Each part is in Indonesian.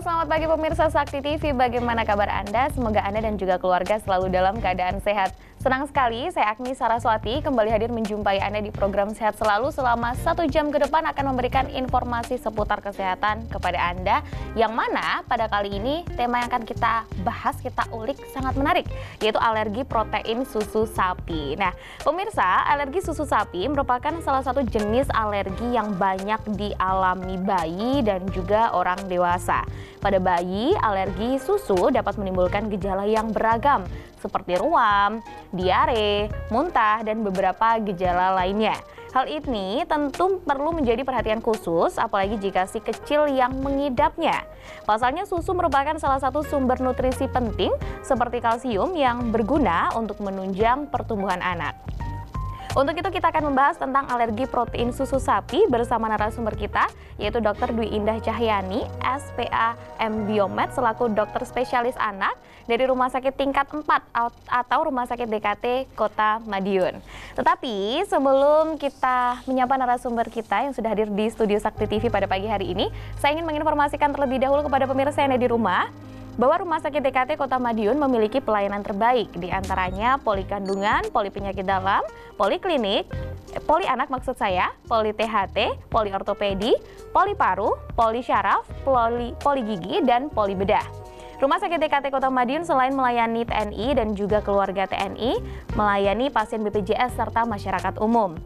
selamat pagi pemirsa Sakti TV. Bagaimana kabar Anda? Semoga Anda dan juga keluarga selalu dalam keadaan sehat. Senang sekali, saya Agni Saraswati kembali hadir menjumpai Anda di program Sehat Selalu selama 1 jam ke depan akan memberikan informasi seputar kesehatan kepada Anda. Yang mana pada kali ini tema yang akan kita bahas, kita ulik sangat menarik, yaitu alergi protein susu sapi. Nah, pemirsa, alergi susu sapi merupakan salah satu jenis alergi yang banyak dialami bayi dan juga orang dewasa. Pada bayi, alergi susu dapat menimbulkan gejala yang beragam seperti ruam, diare, muntah, dan beberapa gejala lainnya. Hal ini tentu perlu menjadi perhatian khusus, apalagi jika si kecil yang mengidapnya. Pasalnya susu merupakan salah satu sumber nutrisi penting seperti kalsium yang berguna untuk menunjang pertumbuhan anak. Untuk itu kita akan membahas tentang alergi protein susu sapi bersama narasumber kita, yaitu Dr. Dwi Indah Cahyani, SPA M.Biomed, selaku dokter spesialis anak dari Rumah Sakit Tingkat 4 atau Rumah Sakit DKT Kota Madiun. Tetapi sebelum kita menyapa narasumber kita yang sudah hadir di studio Sakti TV pada pagi hari ini, saya ingin menginformasikan terlebih dahulu kepada pemirsa yang ada di rumah, bahwa Rumah Sakit DKT Kota Madiun memiliki pelayanan terbaik, diantaranya poli kandungan, poli penyakit dalam, poli klinik, poli anak maksud saya, poli THT, poli ortopedi, poli paru, poli syaraf, poli gigi, dan poli bedah. Rumah Sakit DKT Kota Madiun selain melayani TNI dan juga keluarga TNI, melayani pasien BPJS serta masyarakat umum.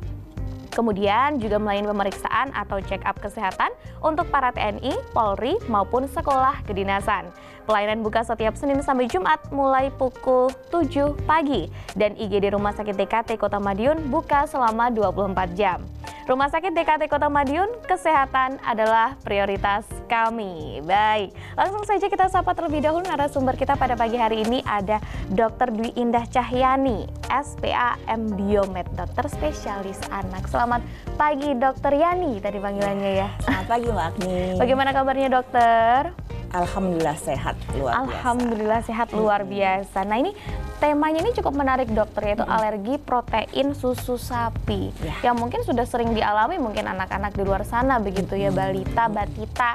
Kemudian juga melayani pemeriksaan atau check-up kesehatan untuk para TNI, Polri, maupun sekolah kedinasan. Pelayanan buka setiap Senin sampai Jumat mulai pukul 7 pagi. Dan IGD Rumah Sakit DKT Kota Madiun buka selama 24 jam. Rumah Sakit DKT Kota Madiun, kesehatan adalah prioritas kami. Baik, langsung saja kita sapa terlebih dahulu narasumber kita pada pagi hari ini ada Dr. Dwi Indah Cahyani, SPA M.Biomed, dokter spesialis anak. Selamat pagi Dokter Yani tadi panggilannya ya. Selamat pagi Mbak Agni. Bagaimana kabarnya dokter? Alhamdulillah sehat luar biasa. Alhamdulillah sehat luar biasa. Nah ini temanya ini cukup menarik dokter, yaitu alergi protein susu sapi. Yang mungkin sudah sering dialami mungkin anak-anak di luar sana begitu ya, balita, batita.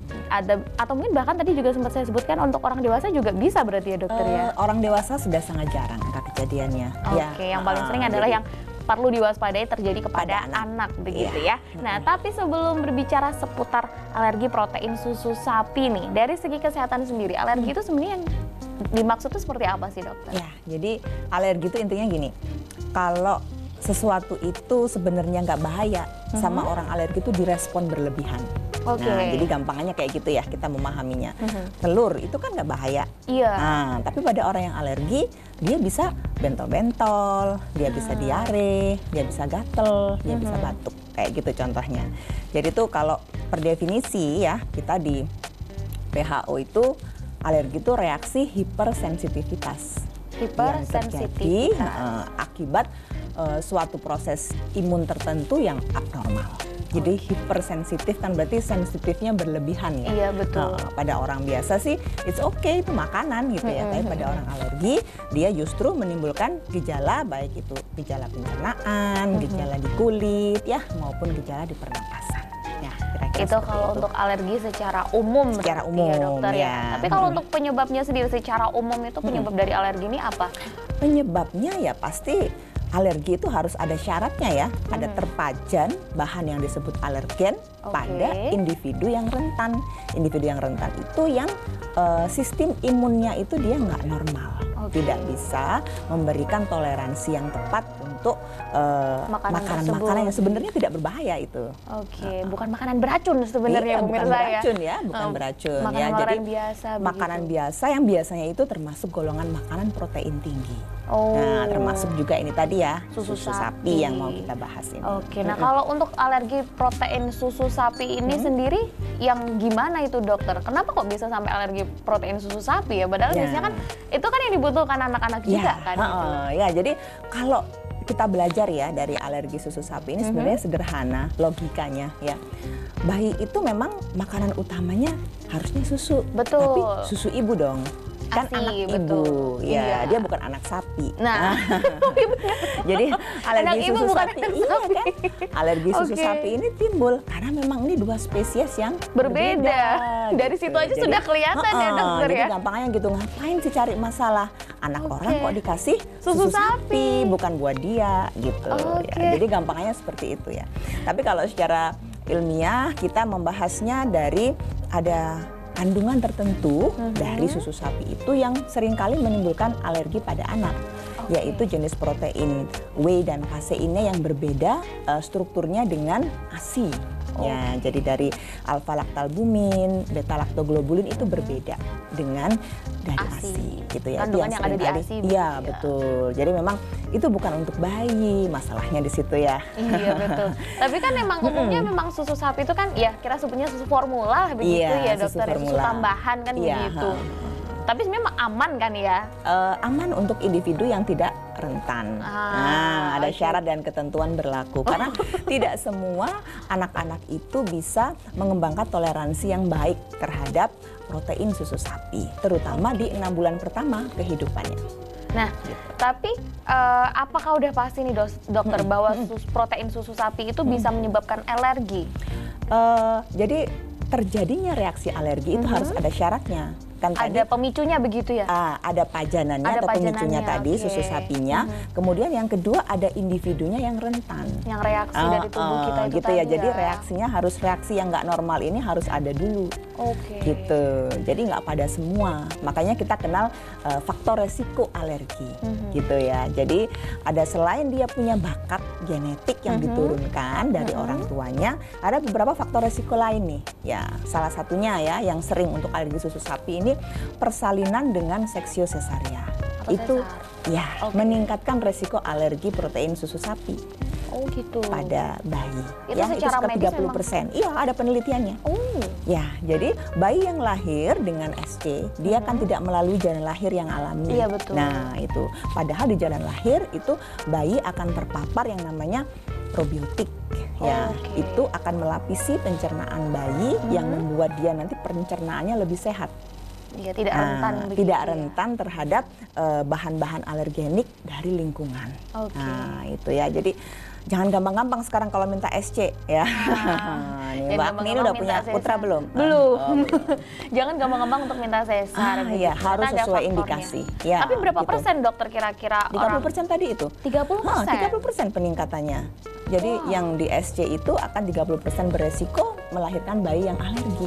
Atau mungkin bahkan tadi juga sempat saya sebutkan untuk orang dewasa juga bisa berarti ya dokter ya? Orang dewasa sudah sangat jarang kejadiannya. Oke, yang paling sering adalah yang perlu diwaspadai terjadi kepada anak begitu ya. Nah, tapi sebelum berbicara seputar alergi protein susu sapi nih, dari segi kesehatan sendiri, alergi itu sebenarnya yang dimaksud itu seperti apa sih dokter? Ya, jadi alergi itu intinya gini, kalau sesuatu itu sebenarnya nggak bahaya, sama orang alergi itu direspon berlebihan. Oke. Nah, jadi gampangannya kayak gitu ya kita memahaminya. Telur itu kan nggak bahaya. Iya. Nah, tapi pada orang yang alergi, dia bisa bentol-bentol, dia bisa diare, dia bisa gatel, dia bisa batuk. Kayak gitu contohnya. Jadi tuh kalau per definisi ya, kita di WHO itu alergi itu reaksi hipersensitivitas. Yang terjadi akibat suatu proses imun tertentu yang abnormal. Jadi hipersensitif kan berarti sensitifnya berlebihan ya. Iya betul. Pada orang biasa sih it's okay, itu makanan gitu ya. Tapi pada orang alergi dia justru menimbulkan gejala, baik itu gejala pencernaan, gejala di kulit ya, maupun gejala di pernapasan. Ya, kira-kira itu kalau untuk alergi secara umum. Secara umum ya dokter ya. Tapi kalau untuk penyebabnya sendiri secara umum itu penyebab dari alergi ini apa? Penyebabnya ya pasti alergi itu harus ada syaratnya ya, ada terpajan bahan yang disebut alergen pada individu yang rentan. Individu yang rentan itu yang sistem imunnya itu dia nggak normal, tidak bisa memberikan toleransi yang tepat untuk makanan-makanan yang sebenarnya tidak berbahaya itu. Bukan makanan beracun sebenarnya bukan beracun ya, bukan beracun ya. Jadi biasa, makanan biasa yang biasanya itu termasuk golongan makanan protein tinggi. Nah, termasuk juga ini tadi ya, susu sapi yang mau kita bahas ini. Nah kalau untuk alergi protein susu sapi ini sendiri yang gimana itu dokter? Kenapa kok bisa sampai alergi protein susu sapi ya? Padahal biasanya kan itu kan yang dibutuhkan anak-anak juga kan? Ya, jadi kalau kita belajar ya dari alergi susu sapi ini sebenarnya sederhana logikanya ya. Bayi itu memang makanan utamanya harusnya susu, betul. Tapi susu ibu dong. kan ASI, anak betul. ibu, ya Iya. dia bukan anak sapi. Nah, Jadi alergi Anak ibu susu bukan sapi, anak iya sapi. kan? Alergi susu Oke. sapi ini timbul karena memang ini dua spesies yang Berbeda. Dari gitu. situ aja sudah kelihatan ya, dokter jadi ya? gampangnya gitu, ngapain sih cari masalah? Anak Oke. orang kok dikasih Susu sapi. bukan buat dia gitu. Oke. Ya. Jadi gampangnya seperti itu ya. Tapi kalau secara ilmiah kita membahasnya dari ada kandungan tertentu dari susu sapi itu yang seringkali menimbulkan alergi pada anak. Oke. Yaitu jenis protein whey dan kaseinnya yang berbeda strukturnya dengan ASI. Ya, jadi dari alfa laktalbumin, beta laktoglobulin itu berbeda dengan dari ASI. ASI gitu ya. Itu Kandungan yang ada di seringkali- ASI Iya, begitu ya. betul. Jadi memang itu bukan untuk bayi, masalahnya di situ ya. Iya betul. Tapi kan memang umumnya memang susu sapi itu kan ya kita sebutnya susu formula begitu Iya, ya susu dokter, susu formula. tambahan kan Iya, begitu. Tapi sebenarnya aman kan ya? Aman untuk individu yang tidak rentan. Nah, ada oke. syarat dan ketentuan berlaku karena tidak semua anak-anak itu bisa mengembangkan toleransi yang baik terhadap protein susu sapi, terutama di 6 bulan pertama kehidupannya. Nah, tapi apakah udah pasti nih dokter bahwa protein susu sapi itu bisa menyebabkan alergi? Jadi terjadinya reaksi alergi itu harus ada syaratnya. Kan tadi Ada pemicunya begitu ya? ada pajanannya Ada atau pemicunya pajanannya, tadi, oke. susu sapinya. Kemudian yang kedua ada individunya yang rentan. Yang reaksi dari tubuh kita itu gitu tadi ya. Jadi reaksinya harus reaksi yang nggak normal ini harus ada dulu. Oke. Gitu. Jadi nggak pada semua. Makanya kita kenal faktor resiko alergi. Gitu ya. Jadi ada selain dia punya bakat genetik yang diturunkan dari orang tuanya, ada beberapa faktor resiko lain nih. Ya, salah satunya ya yang sering untuk alergi susu sapi ini persalinan dengan seksio sesaria. Atau Itu sesar. ya Oke. meningkatkan resiko alergi protein susu sapi Oh gitu. pada bayi. Itu ya, secara medis sekitar 30%. Iya, ada penelitiannya. Oh. Ya, jadi bayi yang lahir dengan SC, dia kan tidak melalui jalan lahir yang alami. Iya, betul. Nah, itu. Padahal di jalan lahir itu bayi akan terpapar yang namanya probiotik. Ya, Oke. itu akan melapisi pencernaan bayi yang membuat dia nanti pencernaannya lebih sehat. Iya, tidak rentan begitu Tidak ya. rentan terhadap bahan-bahan alergenik dari lingkungan. Oke. Nah, itu ya. Jadi jangan gampang-gampang sekarang kalau minta SC ya. Nih, Dan Mbak Agni ini gampang-gampang udah minta punya sesar. putra belum? Belum. Oh, belum. Jangan gampang-gampang untuk minta sesar. begitu. Iya, Ternyata harus ada sesuai faktornya. indikasi. Ya, Tapi berapa gitu. persen dokter kira-kira orang? 30% tadi itu. 30%? 30% peningkatannya. Jadi yang di SC itu akan 30% beresiko melahirkan bayi yang alergi.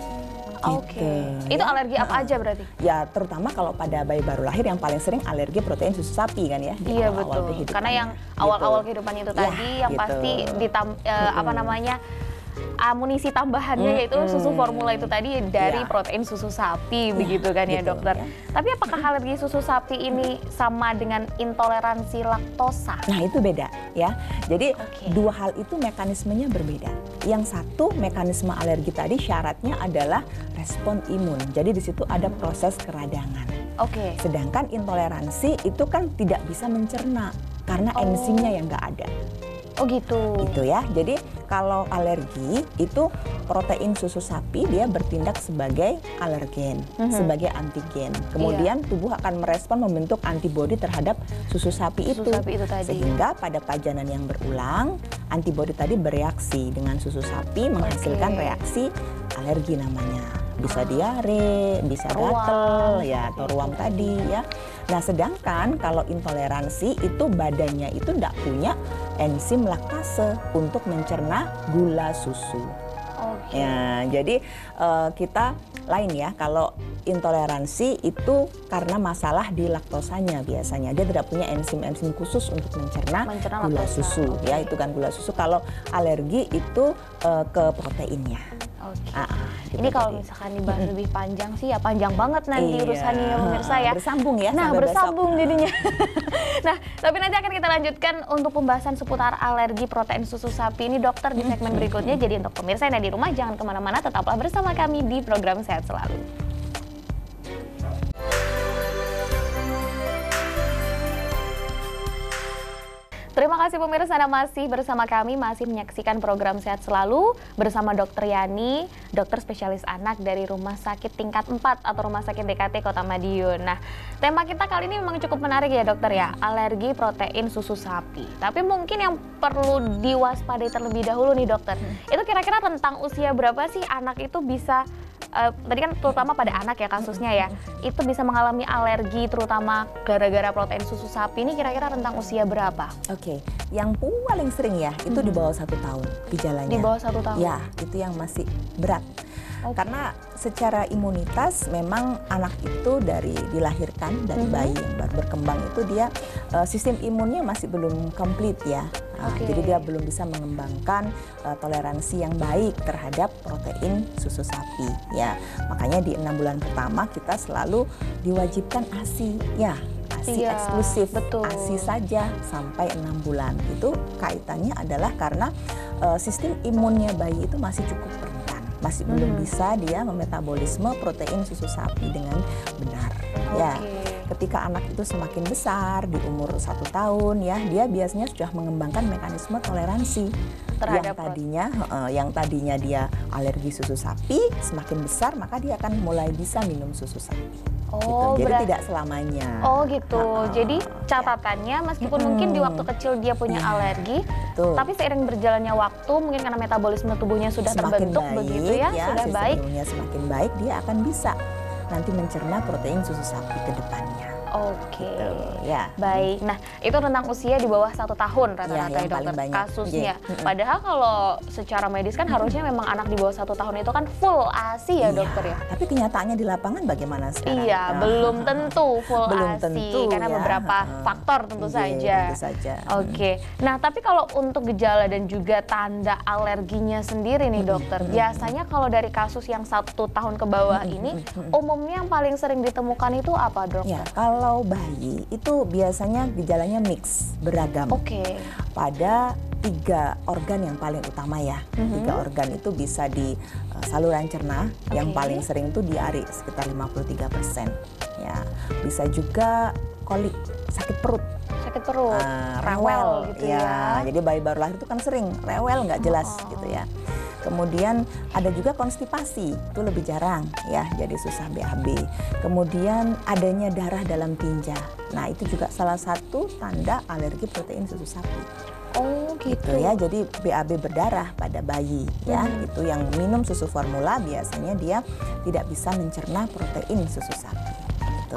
Oke. Gitu, Itu ya. alergi apa aja berarti? Ya, terutama kalau pada bayi baru lahir yang paling sering alergi protein susu sapi kan ya. Di Iya awal-awal betul. kehidupannya. Karena yang Gitu. awal-awal kehidupan itu Ya, tadi yang gitu. pasti apa namanya? Amunisi tambahannya yaitu susu formula itu tadi dari Ya. protein susu sapi begitu kan ya gitu, dokter. ya. Tapi apakah alergi susu sapi ini sama dengan intoleransi laktosa? Nah, itu beda ya. Jadi Oke. dua hal itu mekanismenya berbeda. Yang satu mekanisme alergi tadi syaratnya adalah respon imun. Jadi di situ ada proses keradangan. Oke. Sedangkan intoleransi itu kan tidak bisa mencerna karena enzimnya yang nggak ada. Oh gitu. Itu ya. Jadi kalau alergi itu protein susu sapi dia bertindak sebagai alergen, sebagai antigen. Kemudian tubuh akan merespon membentuk antibodi terhadap susu sapi Susu sapi itu tadi. Sehingga pada pajanan yang berulang, antibodi tadi bereaksi dengan susu sapi menghasilkan Oke. reaksi alergi namanya. Bisa diare, bisa Ruam. gatel ya atau ruam tadi ya. Nah, sedangkan kalau intoleransi itu badannya itu tidak punya enzim laktase untuk mencerna gula susu. Oke. Ya, jadi kita lain ya kalau intoleransi itu karena masalah di laktosanya biasanya dia tidak punya enzim-enzim khusus untuk mencerna gula laktosa. susu Oke. ya itu kan gula susu. Kalau alergi itu ke proteinnya. Oke. Gitu Ini kalau tadi. misalkan dibahas lebih panjang sih ya panjang banget nanti Iya. urusannya ya pemirsa ya. Bersambung ya Nah, sampai bersambung besok. jadinya. Nah, tapi nanti akan kita lanjutkan untuk pembahasan seputar alergi protein susu sapi ini dokter di segmen berikutnya. Jadi untuk pemirsa yang ada di rumah jangan kemana-mana, tetaplah bersama kami di program Sehat Selalu. Terima kasih pemirsa, Anda masih bersama kami, masih menyaksikan program Sehat Selalu bersama Dr. Yani, dokter spesialis anak dari Rumah Sakit Tingkat 4 atau Rumah Sakit DKT Kota Madiun. Nah, tema kita kali ini memang cukup menarik ya dokter ya, alergi protein susu sapi. Tapi mungkin yang perlu diwaspadai terlebih dahulu nih dokter, itu kira-kira rentang usia berapa sih anak itu bisa tadi kan terutama pada anak ya kasusnya ya, itu bisa mengalami alergi terutama gara-gara protein susu sapi ini kira-kira rentang usia berapa? Oke, yang paling sering ya itu di bawah 1 tahun gejalanya. Di bawah 1 tahun? Ya, itu yang masih berat. Karena secara imunitas memang anak itu dari dilahirkan dari bayi yang baru berkembang itu dia sistem imunnya masih belum komplit ya. Jadi dia belum bisa mengembangkan toleransi yang baik terhadap protein susu sapi ya. Makanya di 6 bulan pertama kita selalu diwajibkan ASI ya. ASI eksklusif, betul. ASI saja sampai 6 bulan. Itu kaitannya adalah karena sistem imunnya bayi itu masih cukup rendah. Masih belum bisa dia memetabolisme protein susu sapi dengan benar. Ya, ketika anak itu semakin besar di umur 1 tahun ya, dia biasanya sudah mengembangkan mekanisme toleransi terhadap yang tadinya dia alergi susu sapi, semakin besar maka dia akan mulai bisa minum susu sapi. Gitu. Jadi tidak selamanya. Oh gitu. Jadi catatannya meskipun mungkin di waktu kecil dia punya alergi, tapi seiring berjalannya waktu mungkin karena metabolisme tubuhnya sudah semakin terbentuk baik, begitu ya, sudah baik. Semakin baik dia akan bisa nanti mencerna protein susu sapi ke depannya. Oke, ya. Baik. Nah, itu rentang usia di bawah 1 tahun rata-rata ya, dokter kasusnya. Padahal kalau secara medis kan harusnya memang anak di bawah 1 tahun itu kan full ASI ya dokter ya. Tapi kenyataannya di lapangan bagaimana sekarang? Iya, belum tentu full belum ASI tentu, karena beberapa faktor tentu saja. Tentu saja. Oke. Nah, tapi kalau untuk gejala dan juga tanda alerginya sendiri nih dokter, biasanya kalau dari kasus yang 1 tahun ke bawah ini, umumnya yang paling sering ditemukan itu apa dokter? Ya, kalau bayi itu biasanya gejalanya mix, beragam. Pada 3 organ yang paling utama ya. 3 organ itu bisa di saluran cerna, yang paling sering itu diare sekitar 53%. Ya, bisa juga kolik, sakit perut. Sakit perut, rewel gitu ya. Jadi bayi baru lahir itu kan sering rewel nggak jelas gitu ya. Kemudian ada juga konstipasi, itu lebih jarang ya, jadi susah BAB. Kemudian adanya darah dalam tinja. Nah, itu juga salah satu tanda alergi protein susu sapi. Oh gitu ya, jadi BAB berdarah pada bayi ya, itu yang minum susu formula biasanya dia tidak bisa mencerna protein susu sapi.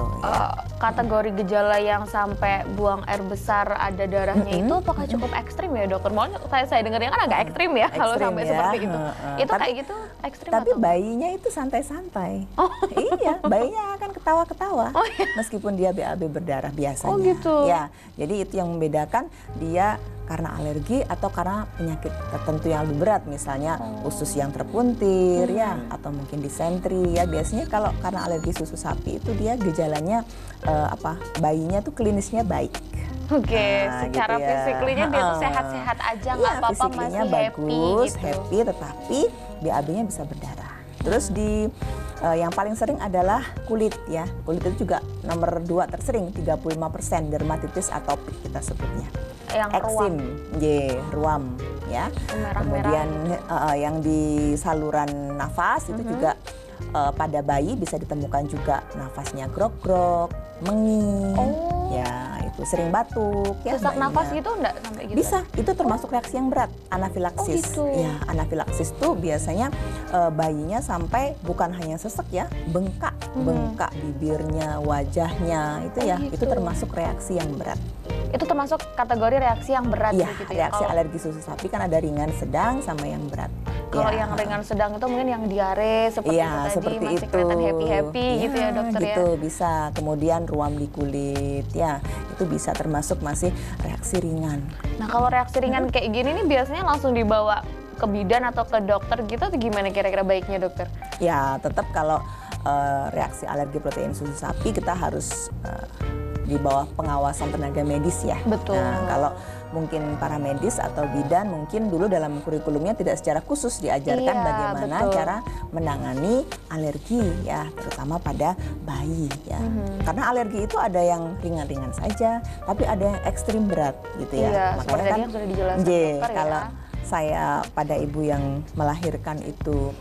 Kategori gejala yang sampai buang air besar ada darahnya itu apakah cukup ekstrim ya dokter? Malah saya dengarnya kan agak ekstrim ya kalau sampai seperti itu. Itu kayak gitu ekstrim tapi atau? Bayinya itu santai-santai. Iya, bayinya akan ketawa-ketawa meskipun dia BAB berdarah biasanya. Oh gitu. Ya, jadi itu yang membedakan dia karena alergi atau karena penyakit tertentu yang lebih berat, misalnya usus yang terpuntir ya, atau mungkin disentri ya. Biasanya kalau karena alergi susu sapi itu dia gejalanya bayinya tuh klinisnya baik. Secara gitu ya. fisiklinya dia tuh sehat-sehat aja, nggak apa-apa, masih bagus, happy gitu. Tetapi BAB-nya bisa berdarah. Terus di yang paling sering adalah kulit ya. Kulit itu juga nomor 2 tersering, 35%, dermatitis atopik kita sebutnya. Yang eksim, ruam ya. Kemudian yang di saluran nafas itu juga pada bayi bisa ditemukan juga nafasnya grok-grok, mengi. Ya, itu sering batuk ya. Sesak nafas gitu enggak sampai gitu? Bisa, itu termasuk reaksi yang berat, anafilaksis. Ya, anafilaksis itu biasanya bayinya sampai bukan hanya sesek ya, bengkak bibirnya, wajahnya itu ya, itu termasuk reaksi yang berat. Itu termasuk kategori reaksi yang berat gitu ya? Reaksi kalau alergi susu sapi kan ada ringan, sedang, sama yang berat. Kalau yang ringan sedang itu mungkin yang diare seperti itu tadi, seperti masih kelihatan happy-happy gitu ya dokter gitu, bisa. Kemudian ruam di kulit ya, itu bisa termasuk masih reaksi ringan. Nah, kalau reaksi ringan kayak gini nih biasanya langsung dibawa ke bidan atau ke dokter gitu atau gimana kira-kira baiknya dokter? Ya, tetap kalau reaksi alergi protein susu sapi kita harus di bawah pengawasan tenaga medis ya. Betul. Nah, kalau mungkin para medis atau bidan mungkin dulu dalam kurikulumnya tidak secara khusus diajarkan Iya, bagaimana betul. cara menangani alergi ya, terutama pada bayi ya. Karena alergi itu ada yang ringan-ringan saja, tapi ada yang ekstrim berat gitu ya. Iya, Makanya seperti tadi yang sudah dijelaskan dokter ya. kalau saya pada ibu yang melahirkan itu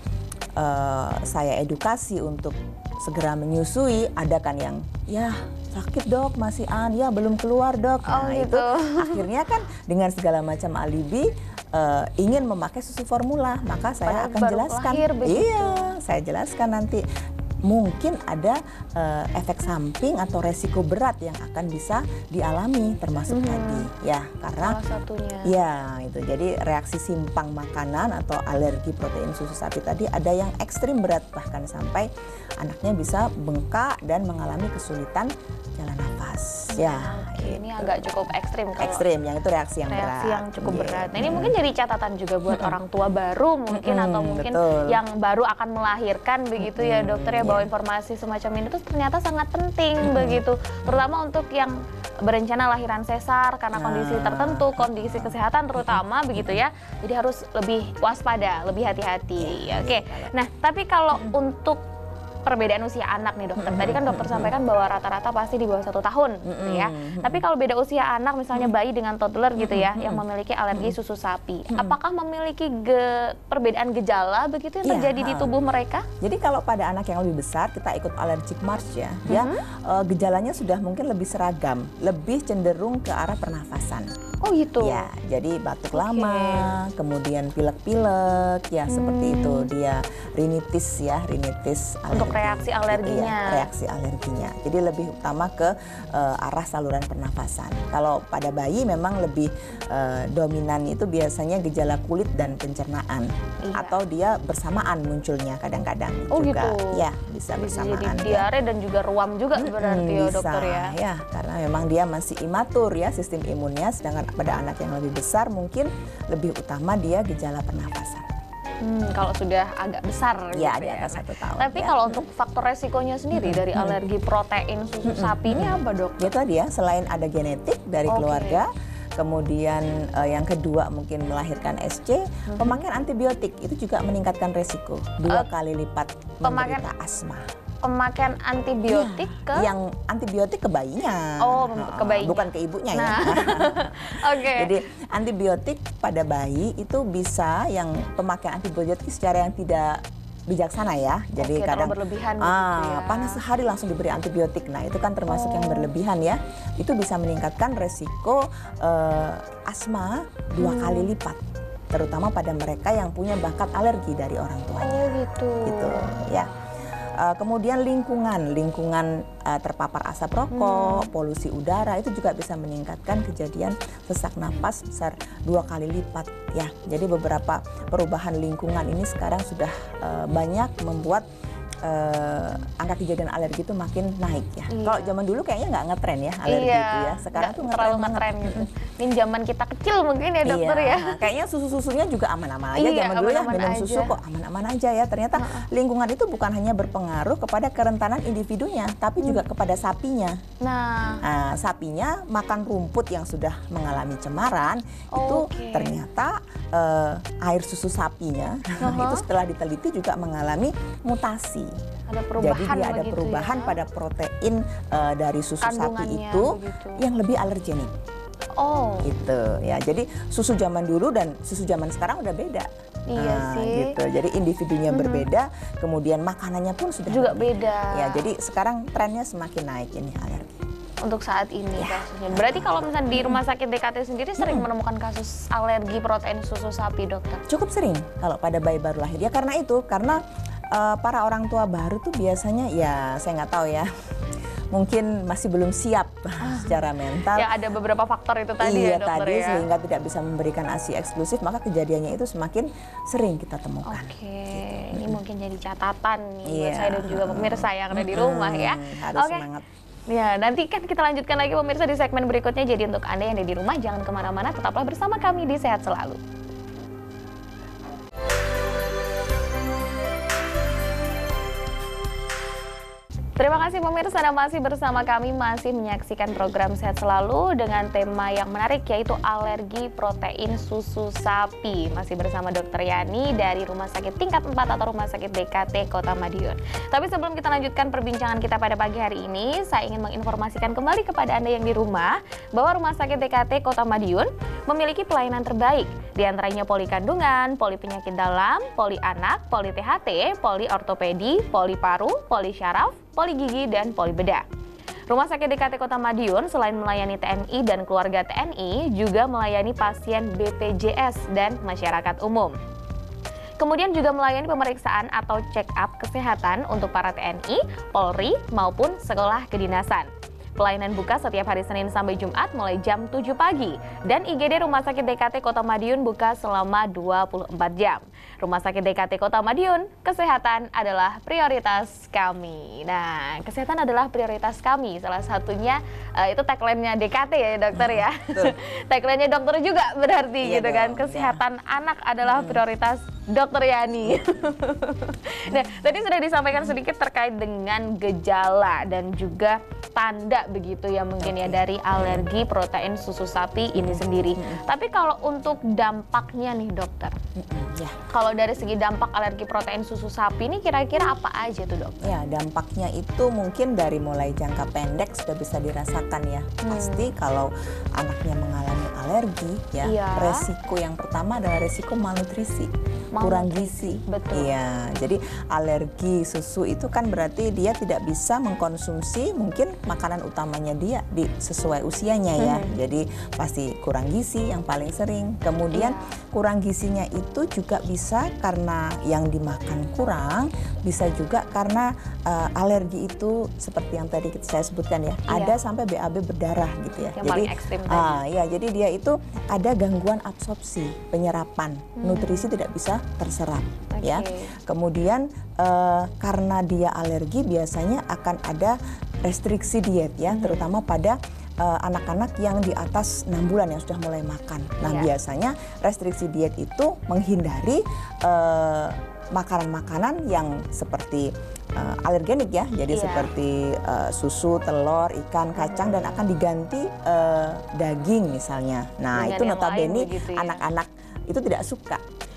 saya edukasi untuk segera menyusui, ada kan yang ya sakit dok, masih ya belum keluar dok. Oh, Nah gitu. itu akhirnya kan dengan segala macam alibi ingin memakai susu formula, maka saya Padahal akan baru jelaskan. lahir begitu. Iya, saya jelaskan nanti mungkin ada efek samping atau resiko berat yang akan bisa dialami termasuk tadi ya, karena Salah satunya. ya itu jadi reaksi simpang makanan atau alergi protein susu sapi tadi ada yang ekstrim berat, bahkan sampai anaknya bisa bengkak dan mengalami kesulitan jalan nafas ya. Oke, ini agak cukup ekstrim kalau Ekstrim, yang itu reaksi yang berat. reaksi yang cukup Iya. berat. Nah, ini mungkin jadi catatan juga buat orang tua baru mungkin atau mungkin betul. yang baru akan melahirkan begitu ya dokter ya, bahwa iya. informasi semacam ini tuh ternyata sangat penting begitu, terutama untuk yang berencana lahiran sesar karena kondisi tertentu, kondisi kesehatan terutama begitu ya. Jadi harus lebih waspada, lebih hati-hati. Oke. Nah, tapi kalau untuk perbedaan usia anak nih dokter, tadi kan dokter sampaikan bahwa rata-rata pasti di bawah 1 tahun gitu ya. Tapi kalau beda usia anak, misalnya bayi dengan toddler gitu ya, yang memiliki alergi susu sapi, apakah memiliki perbedaan gejala begitu yang Iya, terjadi di tubuh mereka? Jadi kalau pada anak yang lebih besar kita ikut allergic march ya, dia gejalanya sudah mungkin lebih seragam, lebih cenderung ke arah pernafasan. Oh gitu. Ya, jadi batuk lama, kemudian pilek-pilek, ya seperti itu. Dia rinitis ya, rinitis Untuk reaksi alerginya. ya, reaksi alerginya. Jadi lebih utama ke arah saluran pernafasan. Kalau pada bayi memang lebih dominan itu biasanya gejala kulit dan pencernaan. Iya. Atau dia bersamaan munculnya kadang-kadang Oh juga. gitu. Ya, bisa Bisa bersamaan. jadi diare dan juga ruam juga berarti ya dokter ya. Ya, karena memang dia masih imatur ya sistem imunnya, sedangkan pada anak yang lebih besar mungkin lebih utama dia gejala pernafasan. Kalau sudah agak besar Ya, gitu di atas 1 tahun. Tapi ya. kalau untuk faktor resikonya sendiri dari alergi protein susu sapi ini apa dok? Ya tadi ya, selain ada genetik dari Oke. keluarga, kemudian yang kedua mungkin melahirkan SC, pemakaian antibiotik itu juga meningkatkan resiko 2 kali lipat pemakaian- menderita asma. Pemakaian antibiotik ke Yang antibiotik ke bayinya. Oh, ke bayinya. Bukan ke ibunya ya. Nah. Oke. Jadi antibiotik pada bayi itu bisa yang pemakaian antibiotik secara yang tidak bijaksana ya. Jadi Oke, kadang terlalu berlebihan begitu ya. panas sehari langsung diberi antibiotik. Nah, itu kan termasuk yang berlebihan ya. Itu bisa meningkatkan resiko asma 2 kali lipat. Terutama pada mereka yang punya bakat alergi dari orang tuanya. Oh gitu. Gitu ya. Kemudian lingkungan terpapar asap rokok, polusi udara itu juga bisa meningkatkan kejadian sesak napas besar 2 kali lipat ya. Jadi beberapa perubahan lingkungan ini sekarang sudah banyak membuat angka kejadian alergi itu makin naik ya. Iya. Kalau zaman dulu kayaknya nggak ngetren ya alergi Iya, itu ya. Sekarang nggak tuh terlalu ngetren ngetren gitu. Ini zaman kita kecil mungkin ya dokter iya, ya. kayaknya susu-susunya juga aman-aman aja. Iya, Zaman dulu ya aman-aman minum aja. susu kok aman-aman aja ya. Ternyata lingkungan itu bukan hanya berpengaruh kepada kerentanan individunya, tapi juga kepada sapinya. Nah, Sapinya makan rumput yang sudah mengalami cemaran, itu Oke. ternyata air susu sapinya itu setelah diteliti juga mengalami mutasi. ada perubahan Jadi dia ada begitu perubahan ya. pada protein dari susu sapi Kandungannya itu begitu. yang lebih alergenik. Oh, Gitu ya. Jadi susu zaman dulu dan susu zaman sekarang udah beda. Iya sih. Gitu. Jadi individunya berbeda, kemudian makanannya pun sudah juga berbeda. beda. Ya, jadi sekarang trennya semakin naik ini alergi. Untuk saat ini kasusnya. Berarti kalau misalnya di rumah sakit DKT sendiri sering menemukan kasus alergi protein susu sapi, dokter? Cukup sering kalau pada bayi baru lahir. Ya karena itu, karena para orang tua baru tuh biasanya ya saya nggak tahu ya. Mungkin masih belum siap secara mental. Ya ada beberapa faktor itu tadi Iya ya dokter tadi ya. sehingga tidak bisa memberikan ASI eksklusif, maka kejadiannya itu semakin sering kita temukan. Oke, ini mungkin jadi catatan nih buat Iya. saya dan juga pemirsa yang ada di rumah ya. Harus Oke. semangat. Ya, nanti kan kita lanjutkan lagi pemirsa di segmen berikutnya. Jadi untuk Anda yang ada di rumah, jangan kemana-mana, tetaplah bersama kami di Sehat Selalu. Terima kasih pemirsa, Anda masih bersama kami, masih menyaksikan program Sehat Selalu dengan tema yang menarik yaitu alergi protein susu sapi. Masih bersama Dr. Yani dari Rumah Sakit Tingkat 4 atau Rumah Sakit DKT Kota Madiun. Tapi sebelum kita lanjutkan perbincangan kita pada pagi hari ini, saya ingin menginformasikan kembali kepada Anda yang di rumah bahwa Rumah Sakit DKT Kota Madiun memiliki pelayanan terbaik. Di antaranya poli kandungan, poli penyakit dalam, poli anak, poli THT, poli ortopedi, poli paru, poli syaraf, poli gigi, dan poli bedah. Rumah Sakit DKT Kota Madiun selain melayani TNI dan keluarga TNI, juga melayani pasien BPJS dan masyarakat umum. Kemudian juga melayani pemeriksaan atau check-up kesehatan untuk para TNI, Polri, maupun sekolah kedinasan. Pelayanan buka setiap hari Senin sampai Jumat mulai jam 7 pagi. Dan IGD Rumah Sakit DKT Kota Madiun buka selama 24 jam. Rumah Sakit DKT Kota Madiun, kesehatan adalah prioritas kami. Nah, kesehatan adalah prioritas kami. Salah satunya itu tagline-nya DKT ya dokter ya. Tagline-nya dokter juga berarti gitu kan. Kesehatan anak adalah prioritas Dokter Yani. Nah, tadi sudah disampaikan sedikit terkait dengan gejala dan juga tanda begitu ya mungkin ya dari alergi protein susu sapi ini sendiri. Tapi kalau untuk dampaknya nih dokter, kalau dari segi dampak alergi protein susu sapi ini kira-kira apa aja tuh dok? Ya, dampaknya itu mungkin dari mulai jangka pendek sudah bisa dirasakan ya. Pasti kalau anaknya mengalami alergi ya, resiko yang pertama adalah resiko malnutrisi. Kurang gizi. Betul. Iya, jadi alergi susu itu kan berarti dia tidak bisa mengkonsumsi mungkin makanan utamanya dia sesuai usianya ya. Jadi pasti kurang gizi yang paling sering. Kemudian kurang gizinya itu juga bisa karena yang dimakan kurang, bisa juga karena alergi itu seperti yang tadi saya sebutkan ya. Ada sampai BAB berdarah gitu ya. Yang jadi paling ekstrim tadi. ya, jadi dia itu ada gangguan absorpsi, penyerapan. Nutrisi tidak bisa terserap ya. Kemudian karena dia alergi biasanya akan ada restriksi diet ya, terutama pada anak-anak yang di atas 6 bulan yang sudah mulai makan. Nah, biasanya restriksi diet itu menghindari makanan-makanan yang seperti alergenik ya, jadi seperti susu, telur, ikan, kacang, dan akan diganti daging misalnya. Nah, dengan itu notabene anak-anak itu tidak suka.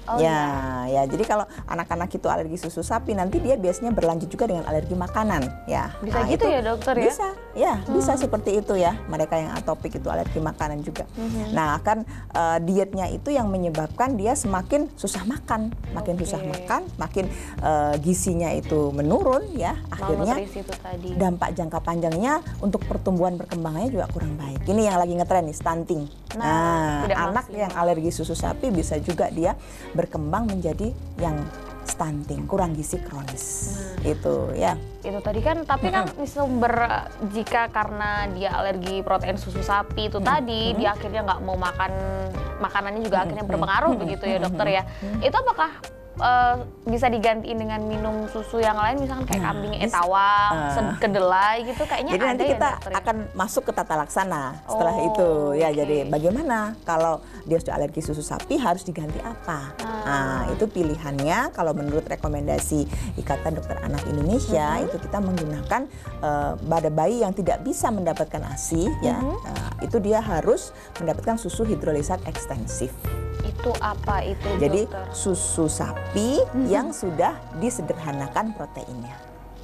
Ya, jadi kalau anak-anak itu alergi susu sapi, nanti dia biasanya berlanjut juga dengan alergi makanan, ya. Bisa gitu ya dokter ya? Bisa, ya, bisa seperti itu ya. Mereka yang atopik itu alergi makanan juga. Nah, kan dietnya itu yang menyebabkan dia semakin susah makan, makin susah makan, makin gizinya itu menurun, ya. Akhirnya dampak jangka panjangnya untuk pertumbuhan perkembangannya juga kurang baik. Ini yang lagi ngetren nih, stunting. Nah, anak yang alergi susu sapi bisa juga dia berkembang menjadi yang stunting, kurang gizi kronis. Itu ya. Itu tadi kan, tapi kan sumber jika karena dia alergi protein susu sapi itu tadi, dia akhirnya nggak mau makan makanannya juga akhirnya berpengaruh begitu ya dokter ya. Itu apakah bisa digantiin dengan minum susu yang lain, misalkan kayak kambing etawang, kedelai gitu kayaknya. Jadi nanti kita akan masuk ke tata laksana setelah itu ya. Jadi bagaimana kalau dia sudah alergi susu sapi harus diganti apa? Nah, itu pilihannya kalau menurut rekomendasi Ikatan Dokter Anak Indonesia itu kita menggunakan pada bayi yang tidak bisa mendapatkan ASI ya. Itu dia harus mendapatkan susu hidrolisat ekstensif. Itu apa itu? Jadi dokter? susu sapi yang sudah disederhanakan proteinnya.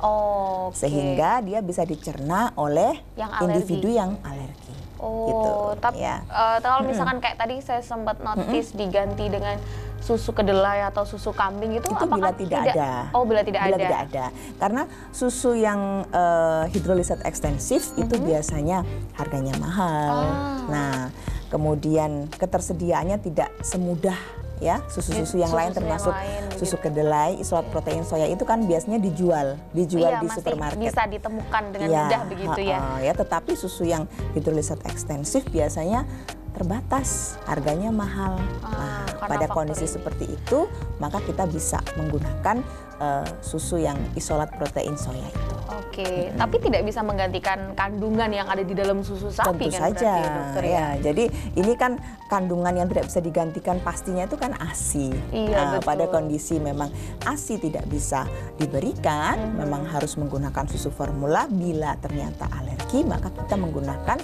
Sehingga dia bisa dicerna oleh individu yang alergi. Gitu, tapi kalau misalkan kayak tadi saya sempat notice diganti dengan susu kedelai atau susu kambing itu bila tidak ada. Bila tidak ada. Karena susu yang hidrolisat ekstensif itu biasanya harganya mahal. Nah, kemudian ketersediaannya tidak semudah ya susu-susu yang lain, termasuk susu kedelai, isolat protein soya itu kan biasanya dijual di supermarket. Bisa ditemukan dengan mudah begitu ya. Tetapi susu yang hidrolisat ekstensif biasanya terbatas, harganya mahal. Nah, pada kondisi seperti itu, maka kita bisa menggunakan susu yang isolat protein soya itu. Oke, tapi tidak bisa menggantikan kandungan yang ada di dalam susu sapi Tentu kan saja, berarti dokter ya? ya. Jadi ini kan kandungan yang tidak bisa digantikan pastinya itu kan ASI. Iya, betul. Pada kondisi memang ASI tidak bisa diberikan, memang harus menggunakan susu formula. Bila ternyata alergi, maka kita menggunakan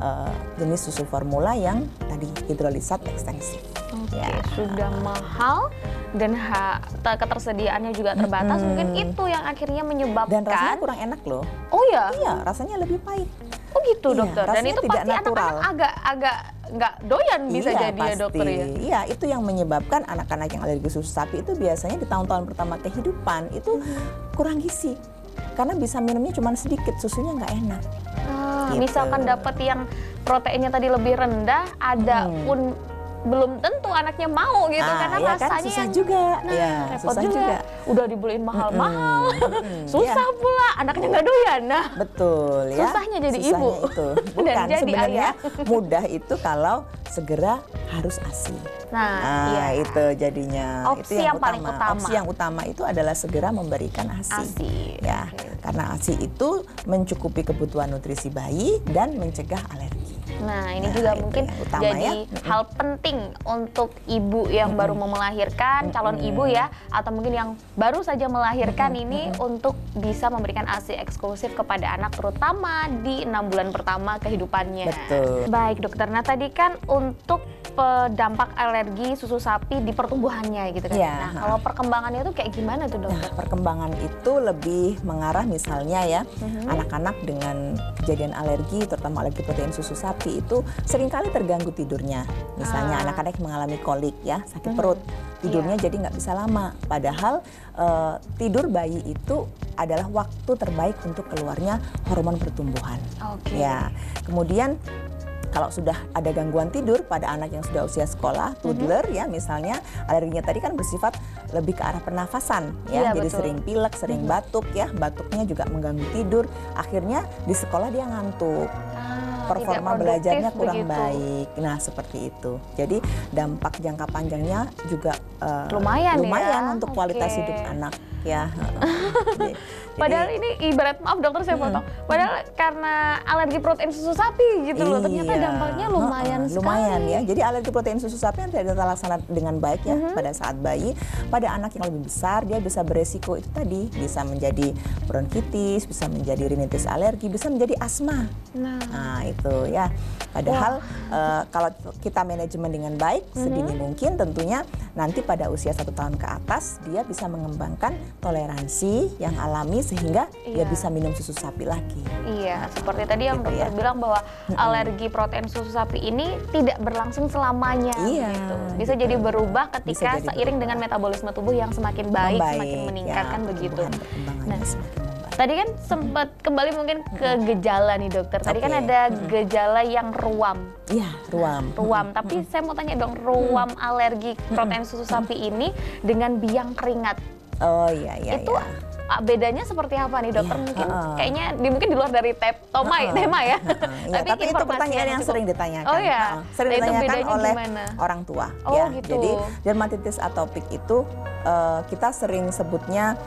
jenis susu formula yang tadi hidrolisat ekstensif. Oke, Ya. sudah mahal dan ketersediaannya juga terbatas. Mungkin itu yang akhirnya menyebabkan. Dan rasanya kurang enak loh. Oh ya? Iya, rasanya lebih pahit. Oh gitu Iya, dokter. Dan rasanya itu tidak pasti natural. anak-anak agak nggak doyan bisa Iya, jadi ya dokter ya. Iya, itu yang menyebabkan anak-anak yang alergi susu sapi itu biasanya di tahun-tahun pertama kehidupan itu kurang gizi. Karena bisa minumnya cuma sedikit, susunya nggak enak. Gitu. Misalkan dapat yang proteinnya tadi lebih rendah, ada pun belum tentu anaknya mau gitu karena ya rasanya kan, susah juga. Ya, repot susah juga. Udah dibeliin mahal-mahal, susah pula anaknya nggak doyan. Nah, betul ya. Susahnya jadi Susahnya ibu. itu. Dan Bukan jadi sebenarnya ayah. mudah itu kalau segera harus ASI. Nah, iya. Itu jadinya. Opsi itu yang paling utama. Opsi yang utama itu adalah segera memberikan ASI. ASI. Ya, Oke. karena ASI itu mencukupi kebutuhan nutrisi bayi dan mencegah alergi. Nah, ini juga itu mungkin yang utama jadi hal penting untuk ibu yang baru mau melahirkan, calon ibu ya, atau mungkin yang baru saja melahirkan ini untuk bisa memberikan ASI eksklusif kepada anak, terutama di 6 bulan pertama kehidupannya. Betul. Baik dokter, nah tadi kan untuk dampak alergi susu sapi di pertumbuhannya gitu kan. Iya. Nah, kalau perkembangannya tuh kayak gimana tuh Nah, dokter? perkembangan itu lebih mengarah misalnya ya, anak-anak dengan kejadian alergi, terutama alergi protein susu sapi itu seringkali terganggu tidurnya. Misalnya anak-anak yang mengalami kolik ya, sakit perut, tidurnya jadi nggak bisa lama. Padahal tidur bayi itu adalah waktu terbaik untuk keluarnya hormon pertumbuhan. Oke. Ya, kemudian kalau sudah ada gangguan tidur pada anak yang sudah usia sekolah, toddler ya misalnya, alerginya tadi kan bersifat lebih ke arah pernafasan ya. Iya, Jadi betul. sering pilek, sering batuk ya, batuknya juga mengganggu tidur. Akhirnya di sekolah dia ngantuk. Performa tidak belajarnya produktif kurang begitu. baik. Nah, seperti itu. Jadi dampak jangka panjangnya juga Lumayan ya. untuk kualitas Oke. hidup anak ya. Padahal ini ibarat, maaf dokter saya potong, padahal karena alergi protein susu sapi gitu loh, ternyata Iya. dampaknya lumayan sekali. Lumayan ya. Jadi alergi protein susu sapi yang tidak terlaksana dengan baik ya pada saat bayi. Pada anak yang lebih besar dia bisa beresiko itu tadi, bisa menjadi bronkitis, bisa menjadi rinitis alergi, bisa menjadi asma. Nah itu ya. Padahal kalau kita manajemen dengan baik sedini mungkin, tentunya nanti pada usia 1 tahun ke atas dia bisa mengembangkan toleransi yang alami sehingga dia Iya. bisa minum susu sapi lagi. Iya, seperti tadi yang Gitu dokter ya. bilang bahwa alergi protein susu sapi ini tidak berlangsung selamanya Iya, gitu. Bisa gitu. jadi berubah ketika Bisa jadi seiring berubah. dengan metabolisme tubuh yang semakin baik, semakin meningkatkan ya, begitu. perkembangannya Nah, semakin membaik. Tadi kan sempat kembali mungkin ke gejala nih dokter. Tadi kan Oke. ada gejala yang ruam. Iya, ruam. Ruam, tapi saya mau tanya dong, ruam alergi protein susu sapi ini dengan biang keringat. Oh iya, iya, Itu iya. bedanya seperti apa nih dokter? Iya, Mungkin heeh. kayaknya mungkin di luar dari tema ya. Iya, tapi itu informasi pertanyaan yang cukup- sering ditanyakan. Oh ya, Sering nah, itu ditanyakan bedanya oleh gimana? orang tua. Oh, Ya, gitu. jadi dermatitis atopik itu kita sering sebutnya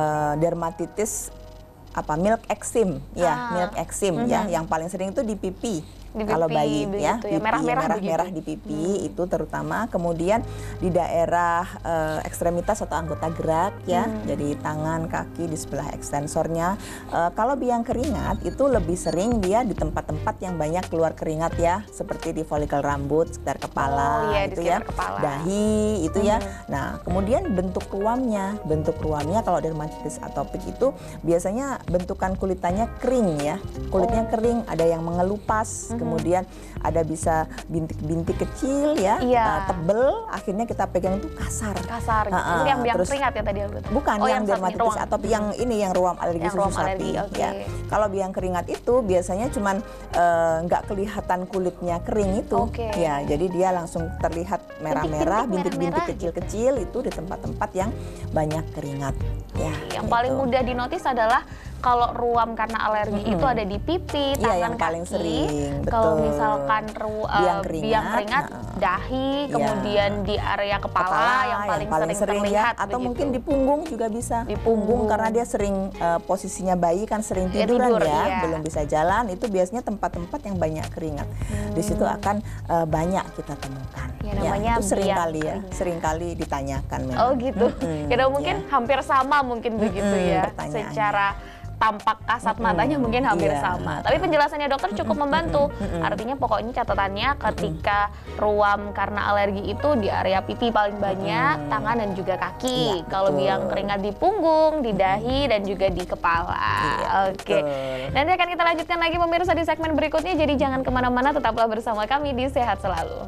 dermatitis milk eczema ya, milk eczema ya, yang paling sering itu di pipi. Di Kalau pipi, bayi ya, begitu ya, pipi, merah-merah merah-merah begitu. di pipi itu terutama, kemudian di daerah ekstremitas atau anggota gerak ya, jadi tangan, kaki di sebelah ekstensornya. Kalau biang keringat itu lebih sering dia di tempat-tempat yang banyak keluar keringat ya, seperti di folikel rambut, sekitar kepala, Oh, iya, di itu ya, sekitar kepala. dahi itu ya. Nah, kemudian bentuk ruamnya kalau dermatitis atopik itu biasanya bentukan kulitannya kering ya, kulitnya kering, ada yang mengelupas, kemudian ada bisa bintik-bintik kecil ya, Iya. tebel, akhirnya kita pegang itu kasar. kasar gitu. Ha-ha, Itu yang biang terus- keringat ya tadi aku. Bukan Oh, yang satu nih, dermatitis ruam. atopik, yang ini yang ruam alergi Yang susu ruam sapi. alergi, oke. Ya. Kalau biang keringat itu biasanya cuman nggak kelihatan kulitnya kering itu. Oke. Ya, jadi dia langsung terlihat merah-merah, Bintik-bintik bintik-bintik merah-merah kecil-kecil itu di tempat-tempat yang banyak keringat. Ya. Yang paling gitu. mudah dinotis adalah kalau ruam karena alergi itu ada di pipi, tangan, yang paling kaki. sering, Kalau betul. misalkan biang keringat, dahi, kemudian di area kepala yang paling sering terlihat. Atau begitu. mungkin di punggung juga bisa. Di punggung karena dia sering posisinya bayi kan sering tiduran iya. belum bisa jalan, itu biasanya tempat-tempat yang banyak keringat. Di situ akan banyak kita temukan. Ya, namanya itu sering biang kali ya, keringat. sering kali ditanyakan memang. Oh gitu. Kira mungkin hampir sama mungkin begitu ya. Pertanyaannya. Secara tampak kasat matanya mungkin hampir sama. Tapi penjelasannya dokter cukup membantu. Artinya pokoknya catatannya ketika ruam karena alergi itu di area pipi paling banyak, tangan dan juga kaki. Iya, Kalau betul. biang keringat di punggung, di dahi dan juga di kepala. Oke. betul. Nanti akan kita lanjutkan lagi pemirsa di segmen berikutnya. Jadi jangan kemana-mana, tetaplah bersama kami di Sehat Selalu.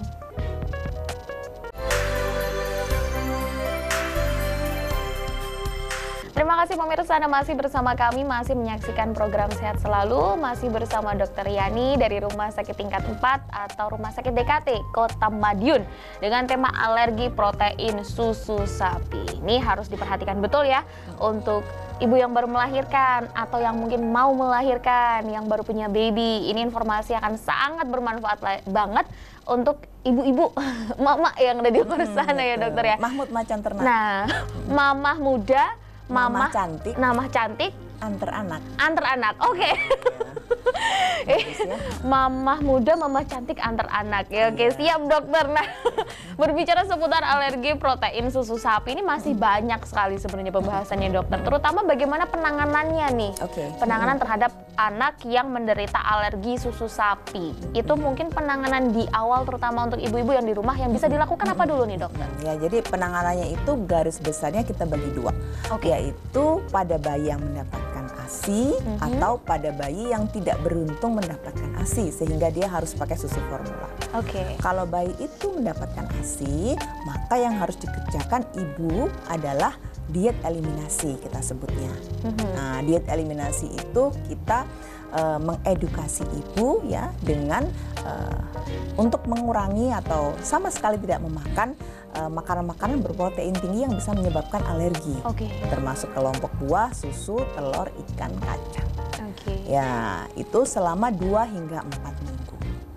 Terima kasih pemirsa, Anda masih bersama kami, masih menyaksikan program Sehat Selalu, masih bersama Dr. Yani dari Rumah Sakit Tingkat 4 atau Rumah Sakit DKT Kota Madiun dengan tema alergi protein susu sapi. Ini harus diperhatikan betul ya untuk ibu yang baru melahirkan atau yang mungkin mau melahirkan, yang baru punya baby. Ini informasi akan sangat bermanfaat banget untuk ibu-ibu, mama yang ada di luar sana ya dokter ya. Mahmud macan ternak. Nah, mamah muda, Mamah cantik. Mamah cantik, Antar anak. Oke. Mamah muda, mamah cantik antar anak. Ya, oke, siap dokter. Nah, berbicara seputar alergi protein susu sapi ini masih banyak sekali sebenarnya pembahasannya dokter. Terutama bagaimana penanganannya nih. Penanganan terhadap anak yang menderita alergi susu sapi. Itu mungkin penanganan di awal terutama untuk ibu-ibu yang di rumah yang bisa dilakukan apa dulu nih dokter? Ya, jadi penanganannya itu garis besarnya kita bagi dua. Yaitu pada bayi yang mendapatkan ASI atau pada bayi yang tidak beruntung mendapatkan ASI sehingga dia harus pakai susu formula. Kalau bayi itu mendapatkan ASI, maka yang harus dikerjakan ibu adalah diet eliminasi kita sebutnya. Nah, diet eliminasi itu kita mengedukasi ibu ya dengan untuk mengurangi atau sama sekali tidak memakan makanan-makanan berprotein tinggi yang bisa menyebabkan alergi. Termasuk kelompok buah, susu, telur, ikan, kacang. Ya, itu selama 2 hingga 4 minggu.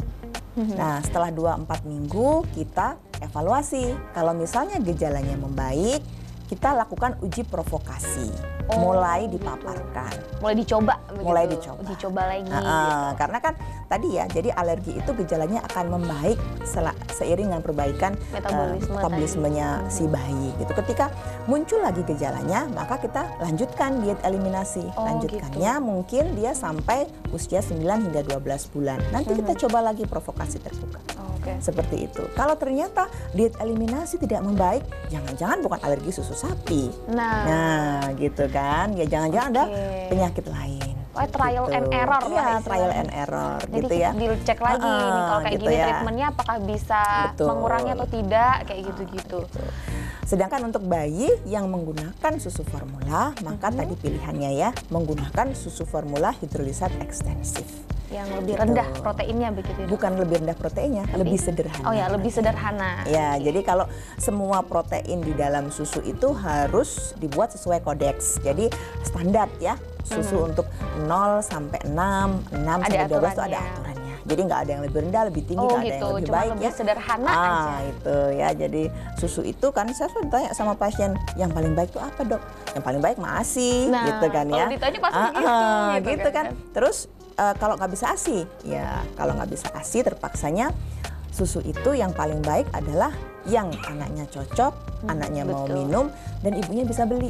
Nah, setelah 2-4 minggu kita evaluasi. Kalau misalnya gejalanya membaik, kita lakukan uji provokasi. Mulai dipaparkan. Mulai dicoba begitu. Mulai dicoba. Dicoba lagi gitu. Karena kan tadi ya, jadi alergi itu gejalanya akan membaik seiring dengan perbaikan metabolismenya si bayi gitu. Ketika muncul lagi gejalanya, maka kita lanjutkan diet eliminasi. Lanjutkannya mungkin dia sampai usia 9 hingga 12 bulan. Nanti kita coba lagi provokasi terbuka. Seperti itu. Kalau ternyata diet eliminasi tidak membaik, jangan-jangan bukan alergi susu sapi. Nah, gitu kan. Ya jangan-jangan ada penyakit lain. Trial and error lah. Trial and error. Jadi gitu ya. dicek lagi nih kalau kayak gitu gini ya. treatmentnya apakah bisa mengurangi atau tidak kayak gitu-gitu. Sedangkan untuk bayi yang menggunakan susu formula, maka tadi pilihannya ya menggunakan susu formula hidrolisat ekstensif. Yang lebih rendah proteinnya begitu ya? Bukan lebih rendah proteinnya, lebih sederhana. Oh ya, lebih sederhana. Ya, jadi kalau semua protein di dalam susu itu harus dibuat sesuai kodeks. Jadi standar ya, susu untuk 0 sampai 6, 6 sampai 12 itu ada aturannya. Jadi nggak ada yang lebih rendah, lebih tinggi, nggak ada yang lebih baik lebih sederhana aja. Itu ya, jadi susu itu kan saya selalu ditanya sama pasien, yang paling baik itu apa dok? Yang paling baik ASI, gitu kan ya. Kalau ditanya pasti gitu kan. Terus kalau nggak bisa ASI, ya kalau nggak bisa ASI terpaksanya susu itu yang paling baik adalah yang anaknya cocok, anaknya mau minum, dan ibunya bisa beli.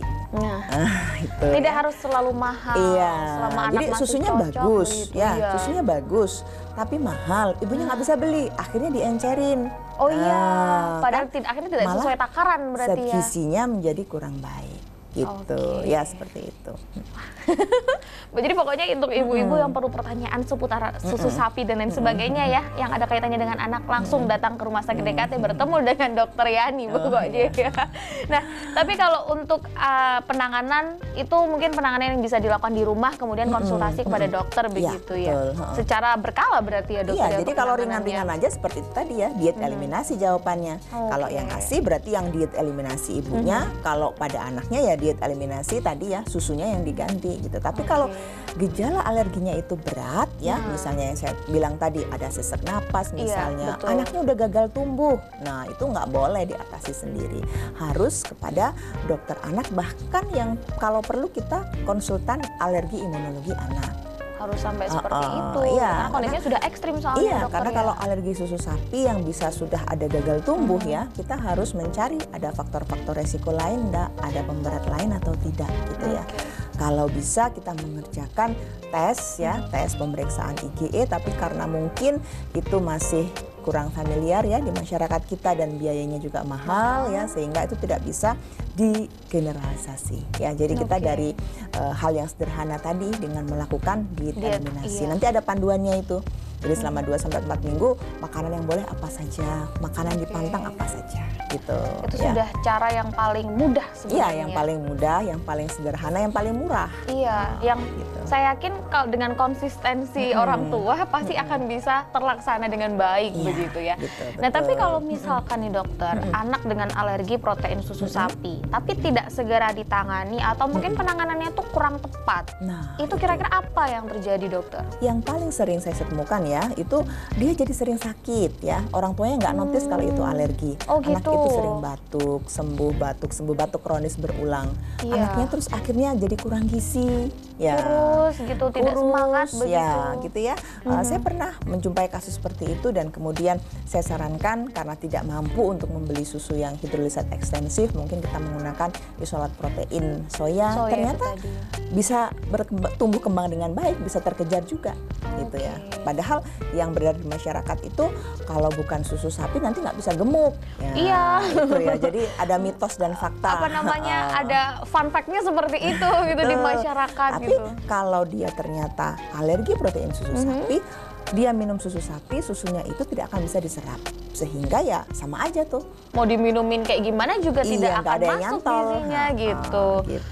Itu. Tidak harus selalu mahal. Selama anak jadi masih susunya cocok, bagus, begitu, susunya bagus, tapi mahal. Ibunya nggak bisa beli, akhirnya diencerin. Padahal akhirnya tidak sesuai takaran berarti ya. Gizinya menjadi kurang baik. Gitu, ya seperti itu. Jadi pokoknya untuk ibu-ibu yang perlu pertanyaan seputar susu sapi dan lain sebagainya ya, yang ada kaitannya dengan anak, langsung datang ke Rumah Sakit DKT bertemu dengan Dokter Yani pokoknya ya. Nah, tapi kalau untuk penanganan itu mungkin penanganan yang bisa dilakukan di rumah, kemudian konsultasi kepada dokter begitu ya. Secara berkala berarti ya dokter. Iya, jadi kalau ringan-ringan aja seperti itu tadi ya, diet eliminasi jawabannya. Kalau yang ASI berarti yang diet eliminasi ibunya, kalau pada anaknya ya diet eliminasi tadi ya susunya yang diganti gitu. Tapi kalau gejala alerginya itu berat ya, misalnya yang saya bilang tadi ada sesak napas misalnya, anaknya udah gagal tumbuh, nah itu nggak boleh diatasi sendiri, harus kepada dokter anak, bahkan yang kalau perlu kita konsultan alergi imunologi anak. Harus sampai seperti itu, iya, karena kondisinya sudah ekstrim soalnya iya, dokter, karena ya. kalau alergi susu sapi yang bisa sudah ada gagal tumbuh ya, kita harus mencari ada faktor-faktor resiko lain enggak, ada pemberat lain atau tidak gitu ya. Kalau bisa kita mengerjakan tes ya, tes pemeriksaan IgE, tapi karena mungkin itu masih kurang familiar ya di masyarakat kita dan biayanya juga mahal ya, sehingga itu tidak bisa digeneralisasi ya. Jadi kita dari hal yang sederhana tadi dengan melakukan diet eliminasi. Nanti ada panduannya itu. Jadi selama 2-4 minggu makanan yang boleh apa saja, makanan dipantang apa saja gitu. Itu sudah cara yang paling mudah sebenarnya. Iya, yang paling mudah, yang paling sederhana, yang paling murah. Iya, yang saya yakin kalau dengan konsistensi orang tua pasti akan bisa terlaksana dengan baik begitu ya. Nah, tapi kalau misalkan nih dokter, anak dengan alergi protein susu sapi, tapi tidak segera ditangani atau mungkin penanganannya tuh kurang tepat. Nah, itu kira-kira apa yang terjadi dokter? Yang paling sering saya temukan ya, itu dia jadi sering sakit ya. Orang tuanya nggak notice kalau itu alergi. Anak itu sering batuk, sembuh batuk kronis berulang. Anaknya terus akhirnya jadi kurang gizi. Ya, kurus gitu, tidak semangat begitu. Ya, gitu ya. Saya pernah menjumpai kasus seperti itu dan kemudian saya sarankan karena tidak mampu untuk membeli susu yang hidrolisat ekstensif, mungkin kita menggunakan isolat protein soya. Ternyata bisa tumbuh kembang dengan baik, bisa terkejar juga, gitu ya. Padahal yang beredar di masyarakat itu kalau bukan susu sapi nanti nggak bisa gemuk. Ya, iya. Gitu ya. Jadi ada mitos dan fakta. Apa namanya? Ada fun fact-nya seperti itu gitu di masyarakat. Tapi kalau dia ternyata alergi protein susu sapi, dia minum susu sapi, susunya itu tidak akan bisa diserap. Sehingga ya sama aja tuh. Mau diminumin kayak gimana juga tidak akan ada masuk gizinya gitu.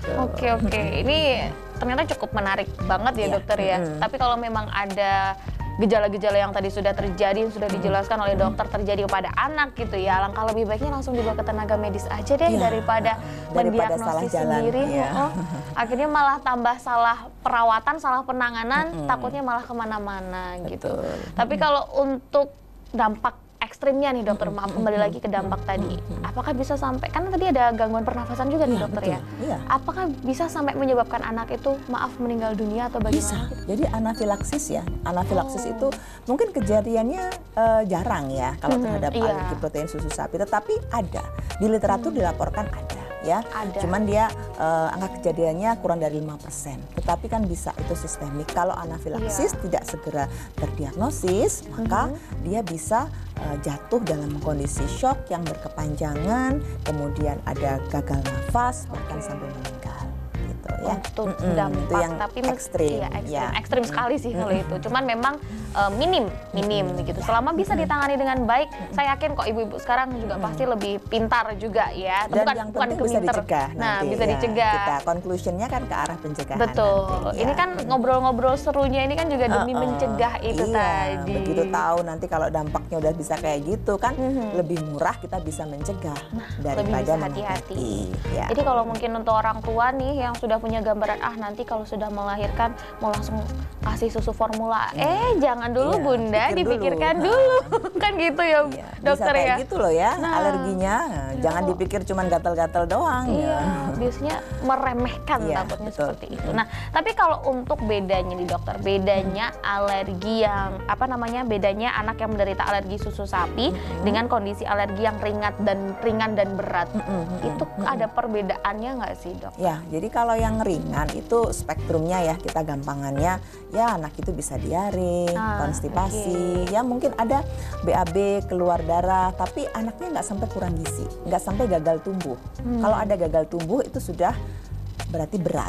Oke. Ini ternyata cukup menarik banget ya dokter ya. Tapi kalau memang ada gejala-gejala yang tadi sudah terjadi, sudah dijelaskan oleh dokter terjadi kepada anak gitu ya, langkah lebih baiknya langsung dibawa ke tenaga medis aja deh daripada mendiagnosis sendiri. Akhirnya malah tambah salah perawatan, salah penanganan, takutnya malah kemana-mana gitu. Tapi kalau untuk dampak ekstrimnya nih dokter, maaf kembali lagi ke dampak tadi, apakah bisa sampai, kan tadi ada gangguan pernafasan juga nih dokter ya, apakah bisa sampai menyebabkan anak itu maaf meninggal dunia atau bagaimana? Bisa, jadi anafilaksis ya, anafilaksis itu mungkin kejadiannya jarang ya kalau terhadap alergi protein susu sapi, tetapi ada, di literatur dilaporkan ada. Ya, cuman dia angka kejadiannya kurang dari 5%. Tetapi kan bisa itu sistemik. Kalau anafilaksis tidak segera terdiagnosis, maka dia bisa jatuh dalam kondisi shock yang berkepanjangan, kemudian ada gagal nafas, bahkan sampai meninggal. Gitu ya. Untuk dampak, itu yang tapi ekstrim. Ekstrim sekali sih kalau itu. Cuman memang minim gitu. Selama bisa ditangani dengan baik, saya yakin kok ibu-ibu sekarang juga pasti lebih pintar juga ya. Dan yang penting bisa dicegah. Nah, nanti, bisa ya, dicegah. Kita conclusionnya kan ke arah pencegahan. Betul. Nanti, ini kan ngobrol-ngobrol serunya ini kan juga demi mencegah itu tadi. Begitu tahu nanti kalau dampaknya udah bisa kayak gitu kan, lebih murah kita bisa mencegah daripada hati-hati. Jadi kalau mungkin untuk orang tua nih yang sudah punya gambaran, nanti kalau sudah melahirkan mau langsung kasih susu formula, jangan dulu bunda, dipikirkan dulu. Kan gitu ya dokter bisa kayak ya. gitu loh ya alerginya, jangan dipikir cuma gatal-gatal doang. Biasanya meremehkan takutnya seperti itu. Nah, tapi kalau untuk bedanya nih dokter, bedanya alergi yang bedanya anak yang menderita alergi susu sapi dengan kondisi alergi yang ringan dan berat, itu ada perbedaannya nggak sih dok? Ya, jadi kalau yang ringan itu spektrumnya ya, kita gampangannya ya anak itu bisa diare, konstipasi, ya mungkin ada BAB, keluar darah, tapi anaknya nggak sampai kurang gizi, nggak sampai gagal tumbuh. Kalau ada gagal tumbuh itu sudah berarti berat.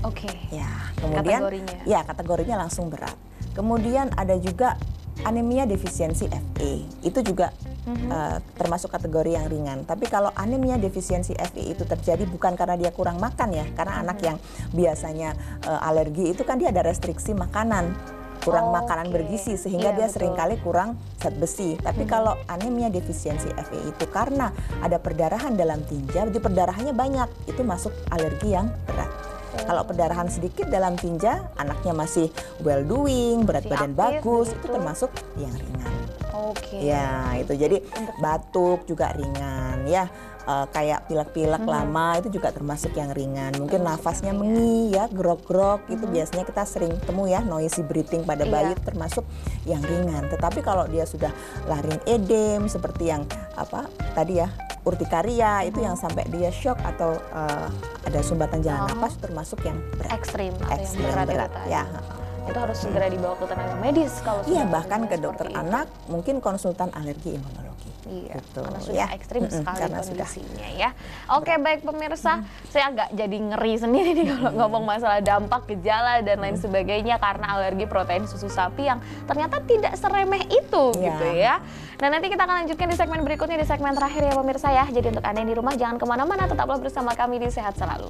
Ya, kemudian kategorinya langsung berat. Kemudian ada juga anemia defisiensi Fe, itu juga termasuk kategori yang ringan. Tapi kalau anemia defisiensi Fe itu terjadi bukan karena dia kurang makan ya, karena anak yang biasanya alergi itu kan dia ada restriksi makanan. kurang makanan Oke. bergizi sehingga Iya, dia betul. seringkali kurang zat besi. Tapi kalau anemia defisiensi Fe itu karena ada perdarahan dalam tinja, jadi perdarahannya banyak, itu masuk alergi yang berat. Kalau perdarahan sedikit dalam tinja, anaknya masih well doing, berat Masih badan aktif bagus, itu begitu. termasuk yang ringan. Oke. Ya, itu jadi batuk juga ringan ya. Kayak pilek-pilek lama itu juga termasuk yang ringan. Mungkin nafasnya mengi ya, grok-grok itu biasanya kita sering temu ya, noisy breathing pada bayi Iya. itu termasuk yang ringan. Tetapi kalau dia sudah laring edem seperti yang apa tadi ya, urtikaria itu yang sampai dia shock atau ada sumbatan jalan napas termasuk yang berat. Ekstrim atau Ekstrim yang berat, itu tadi. ya. Itu harus segera dibawa ke tenaga medis kalau Iya, sudah bahkan ke seperti dokter itu. anak, mungkin konsultan alergi imunologi. Iya, Gitu, karena sudah ya. ekstrim sekali Karena sudah kondisinya ya. Oke, baik pemirsa, saya agak jadi ngeri sendiri nih kalau ngomong masalah dampak, gejala dan lain sebagainya karena alergi protein susu sapi yang ternyata tidak seremeh itu Iya. gitu ya. Nah, nanti kita akan lanjutkan di segmen berikutnya, di segmen terakhir ya pemirsa ya. Jadi untuk Anda yang di rumah jangan kemana-mana, tetaplah bersama kami di Sehat Selalu.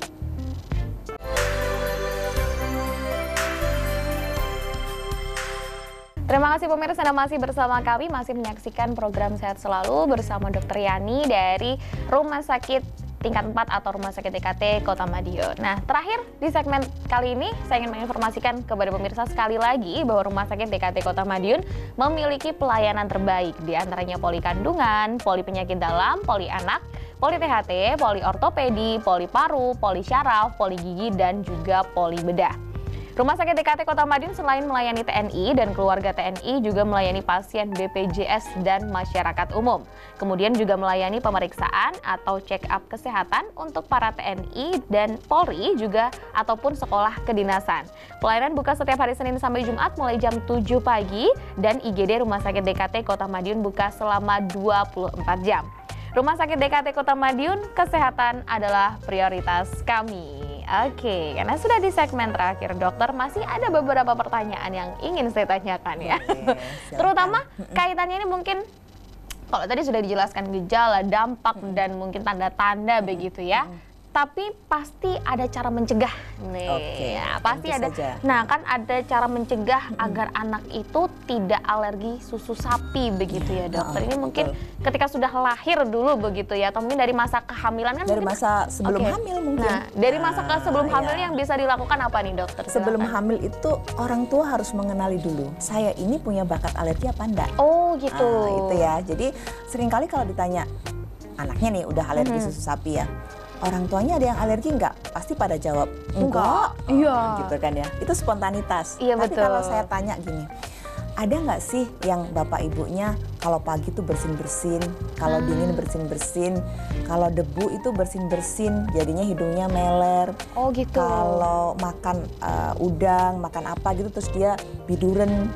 Terima kasih pemirsa, Anda masih bersama kami, masih menyaksikan program Sehat Selalu bersama Dr. Yani dari Rumah Sakit Tingkat 4 atau Rumah Sakit DKT Kota Madiun. Nah, terakhir di segmen kali ini saya ingin menginformasikan kepada pemirsa sekali lagi bahwa Rumah Sakit DKT Kota Madiun memiliki pelayanan terbaik, di antaranya poli kandungan, poli penyakit dalam, poli anak, poli THT, poli ortopedi, poli paru, poli syaraf, poli gigi, dan juga poli bedah. Rumah Sakit DKT Kota Madiun selain melayani TNI dan keluarga TNI juga melayani pasien BPJS dan masyarakat umum. Kemudian juga melayani pemeriksaan atau check up kesehatan untuk para TNI dan Polri juga ataupun sekolah kedinasan. Pelayanan buka setiap hari Senin sampai Jumat mulai jam 7 pagi dan IGD Rumah Sakit DKT Kota Madiun buka selama 24 jam. Rumah Sakit DKT Kota Madiun, kesehatan adalah prioritas kami. Oke, karena sudah di segmen terakhir dokter, masih ada beberapa pertanyaan yang ingin saya tanyakan ya. Oke, silakan. Terutama kaitannya ini mungkin kalau tadi sudah dijelaskan gejala, dampak dan mungkin tanda-tanda begitu ya. Tapi pasti ada cara mencegah nih. Oke, Ya, pasti tentu ada. saja. Nah, kan ada cara mencegah agar anak itu tidak alergi susu sapi begitu ya, dokter. Ini mungkin ketika sudah lahir dulu begitu ya, atau mungkin dari masa kehamilan kan Dari mungkin. masa sebelum Oke. hamil mungkin. Nah, dari masa ke sebelum hamil ya. yang bisa dilakukan apa nih, dokter? Sebelum Silakan. hamil itu orang tua harus mengenali dulu, saya ini punya bakat alergi apa enggak? Oh, gitu. Itu ya. Jadi seringkali kalau ditanya anaknya nih udah alergi susu sapi ya, orang tuanya ada yang alergi enggak? Pasti pada jawab enggak. Iya. Gitu kan ya. Itu spontanitas. Iya, Tapi betul. kalau saya tanya gini, ada nggak sih yang bapak ibunya kalau pagi tuh bersin-bersin, kalau dingin bersin-bersin, kalau debu itu bersin-bersin, jadinya hidungnya meler. Oh, gitu. Kalau makan udang, makan apa gitu terus dia biduren.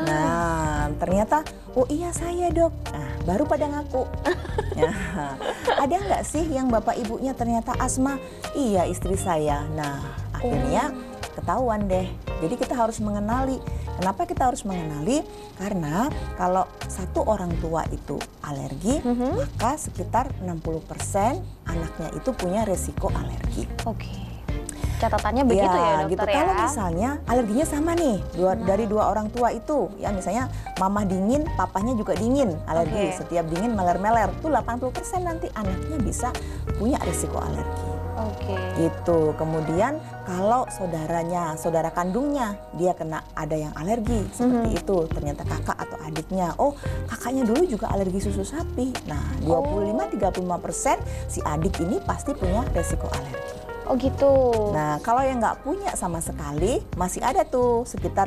Nah, ternyata oh iya saya dok. Nah, baru pada ngaku. Nah, ada nggak sih yang bapak ibunya ternyata asma? Iya istri saya. Nah, akhirnya ketahuan deh. Jadi kita harus mengenali. Kenapa kita harus mengenali? Karena kalau satu orang tua itu alergi, maka sekitar 60% anaknya itu punya resiko alergi. Oke. Catatannya begitu ya, dokter gitu. ya. Kalau misalnya alerginya sama nih, dari dua orang tua itu, ya misalnya mama dingin, papanya juga dingin, alergi. Oke. Setiap dingin meler-meler, tuh 80% nanti anaknya bisa punya risiko alergi. Oke. Gitu. Kemudian kalau saudara kandungnya dia kena ada yang alergi seperti itu, ternyata kakak atau adiknya, oh kakaknya dulu juga alergi susu sapi. Nah, 25-35% si adik ini pasti punya resiko alergi. Oh, gitu. Nah, kalau yang nggak punya sama sekali, masih ada tuh sekitar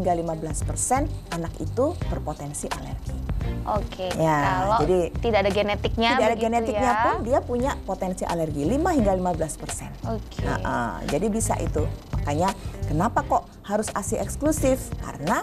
5-15% anak itu berpotensi alergi. Oke. Ya, Kalau jadi tidak ada genetiknya Tidak ada begitu genetiknya ya. pun dia punya potensi alergi 5-15%. Oke. Jadi bisa itu. Makanya kenapa kok harus ASI eksklusif? Karena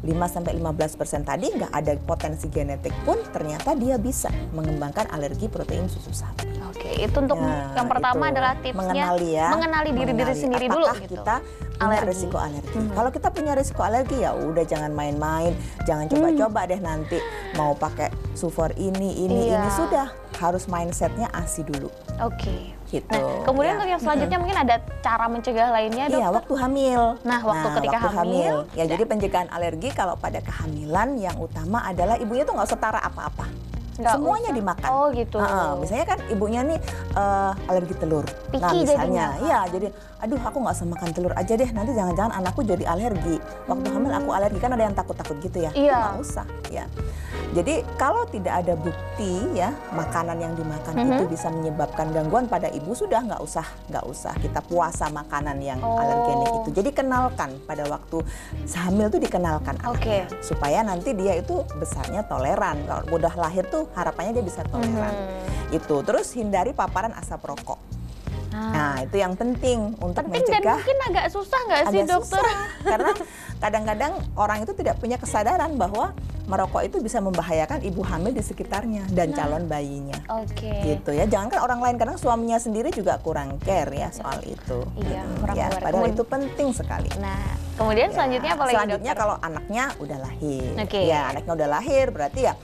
5-15% tadi nggak ada potensi genetik pun ternyata dia bisa mengembangkan alergi protein susu sapi. Oke, itu untuk Ya, yang pertama itu. adalah tipsnya mengenali diri sendiri dulu apakah gitu. kita punya resiko alergi. Kalau kita punya resiko alergi ya udah jangan main-main, jangan coba-coba deh nanti mau pakai Sufor ini Iya. sudah harus mindsetnya ASI dulu. Oke. gitu. Nah, kemudian untuk yang selanjutnya mungkin ada cara mencegah lainnya, dokter? Iya, waktu hamil. Nah, waktu ketika hamil. Ya, jadi pencegahan alergi kalau pada kehamilan yang utama adalah ibunya tuh nggak usah tara apa-apa. Semuanya usah dimakan. Oh gitu. Misalnya kan ibunya nih alergi telur. Picky nah misalnya, jadinya. jadi aduh aku nggak usah makan telur aja deh. Nanti jangan-jangan anakku jadi alergi. Waktu hamil aku alergi, kan ada yang takut-takut gitu ya. Iya. Nggak usah ya. Jadi kalau tidak ada bukti ya makanan yang dimakan itu bisa menyebabkan gangguan pada ibu, sudah nggak usah kita puasa makanan yang alergenik itu. Jadi kenalkan pada waktu hamil tuh dikenalkan anaknya supaya nanti dia itu besarnya toleran. Kalau udah lahir tuh harapannya dia bisa toleran. Itu terus hindari paparan asap rokok. Nah itu yang penting untuk mencegah. Dan mungkin agak susah nggak sih dokter? Susah, karena kadang-kadang orang itu tidak punya kesadaran bahwa merokok itu bisa membahayakan ibu hamil di sekitarnya dan calon bayinya. Gitu ya, jangan kan orang lain, kadang suaminya sendiri juga kurang care ya soal itu. Iya, kurang ya, padahal itu penting sekali. Nah, kemudian selanjutnya apa lagi, selanjutnya dokter? kalau anaknya udah lahir. Oke. Ya, anaknya udah lahir berarti ya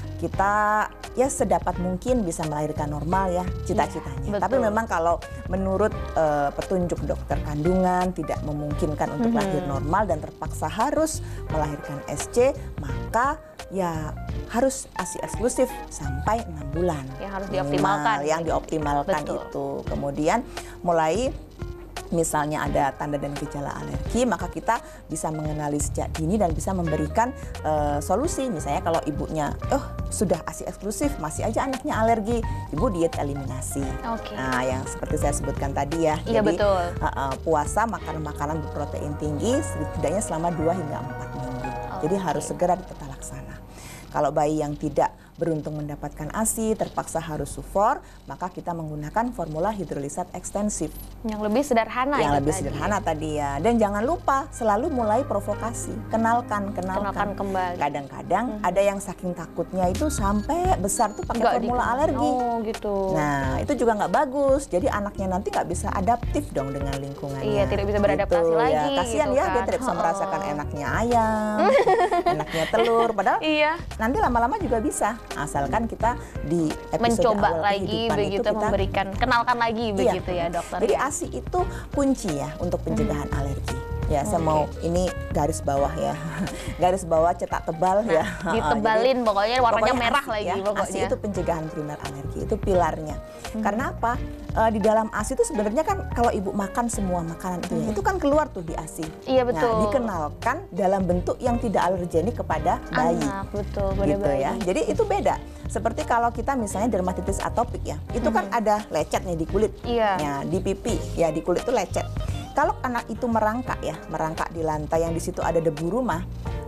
kita ya sedapat mungkin bisa melahirkan normal ya cita-citanya. Betul. Tapi memang kalau menurut petunjuk dokter kandungan tidak memungkinkan untuk lahir normal dan terpaksa harus melahirkan SC, maka ya harus ASI eksklusif sampai 6 bulan. Yang harus dioptimalkan. Yang dioptimalkan itu. Kemudian mulai misalnya ada tanda dan gejala alergi, maka kita bisa mengenali sejak dini dan bisa memberikan solusi. Misalnya kalau ibunya sudah ASI eksklusif, masih aja anaknya alergi, ibu diet eliminasi. Nah, yang seperti saya sebutkan tadi ya. Iya, jadi, betul. Puasa makan makanan berprotein tinggi setidaknya selama 2 hingga 4 minggu. Jadi harus segera ditata laksana. Kalau bayi yang tidak beruntung mendapatkan ASI, terpaksa harus sufor, maka kita menggunakan formula hidrolisat ekstensif. Yang lebih sederhana. Yang lebih sederhana tadi ya. Dan jangan lupa selalu mulai provokasi. Kenalkan kembali. Kadang-kadang ada yang saking takutnya itu sampai besar tuh pakai formula alergi. Oh gitu. Nah itu juga nggak bagus. Jadi anaknya nanti nggak bisa adaptif dong dengan lingkungannya. Iya, tidak bisa beradaptasi gitu, lagi. Ya. Kasihan gitu ya, kan. dia tidak bisa merasakan enaknya ayam, enaknya telur. Padahal nanti lama-lama juga bisa. Asalkan kita di episode mencoba awal lagi kehidupan begitu, itu kita memberikan, kenalkan lagi begitu ya dokter. Jadi ASI itu kunci ya untuk pencegahan alergi. Ya, saya mau ini garis bawah ya. Garis bawah cetak tebal ya. Ditebalin pokoknya warnanya merah ASI, lagi ya. pokoknya. ASI itu pencegahan primer alergi, itu pilarnya. Karena apa? Di dalam ASI itu sebenarnya kan kalau ibu makan semua makanan itu ya, itu kan keluar tuh di ASI. Iya betul. Nah, dikenalkan dalam bentuk yang tidak alergenik kepada bayi. Anak, betul, gitu bayi. ya. Jadi itu beda. Seperti kalau kita misalnya dermatitis atopik ya, itu kan ada lecet nih di kulit. Iya. Ya, di pipi, ya di kulit itu lecet. Kalau anak itu merangkak ya, merangkak di lantai yang di situ ada debu rumah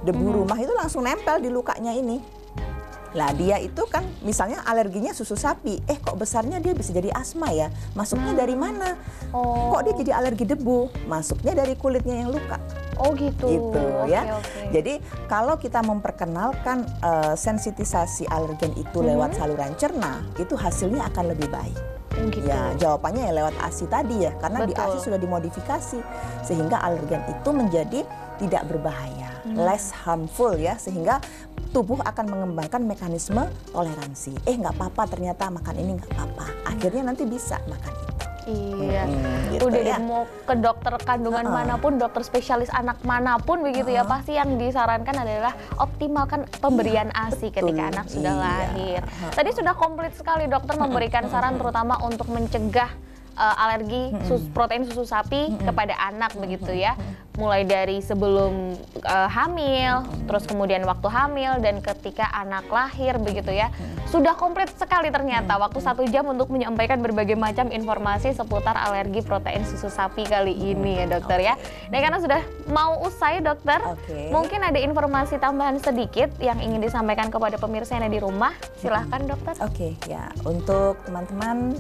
itu langsung nempel di lukanya ini. Lah dia itu kan misalnya alerginya susu sapi, kok besarnya dia bisa jadi asma ya? Masuknya dari mana? Kok dia jadi alergi debu? Masuknya dari kulitnya yang luka. Oh gitu. Gitu ya. Oke. Jadi kalau kita memperkenalkan sensitisasi alergen itu lewat saluran cerna, itu hasilnya akan lebih baik. Gitu. Ya, jawabannya ya lewat ASI tadi ya, karena di ASI sudah dimodifikasi sehingga alergen itu menjadi tidak berbahaya, less harmful ya, sehingga tubuh akan mengembangkan mekanisme toleransi. Nggak apa-apa, ternyata makan ini nggak apa-apa. Akhirnya nanti bisa makan itu. Iya, gitu udah ya. deh, mau ke dokter kandungan manapun, dokter spesialis anak manapun begitu ya, pasti yang disarankan adalah optimalkan pemberian ASI ketika anak sudah lahir. Tadi sudah komplit sekali dokter memberikan saran terutama untuk mencegah alergi protein susu sapi kepada anak begitu ya, mulai dari sebelum hamil, terus kemudian waktu hamil dan ketika anak lahir begitu ya. Sudah komplit sekali ternyata waktu 1 jam untuk menyampaikan berbagai macam informasi seputar alergi protein susu sapi kali ini ya dokter ya. Nah karena sudah mau usai dokter, mungkin ada informasi tambahan sedikit yang ingin disampaikan kepada pemirsa yang ada di rumah, silahkan dokter. Ya untuk teman-teman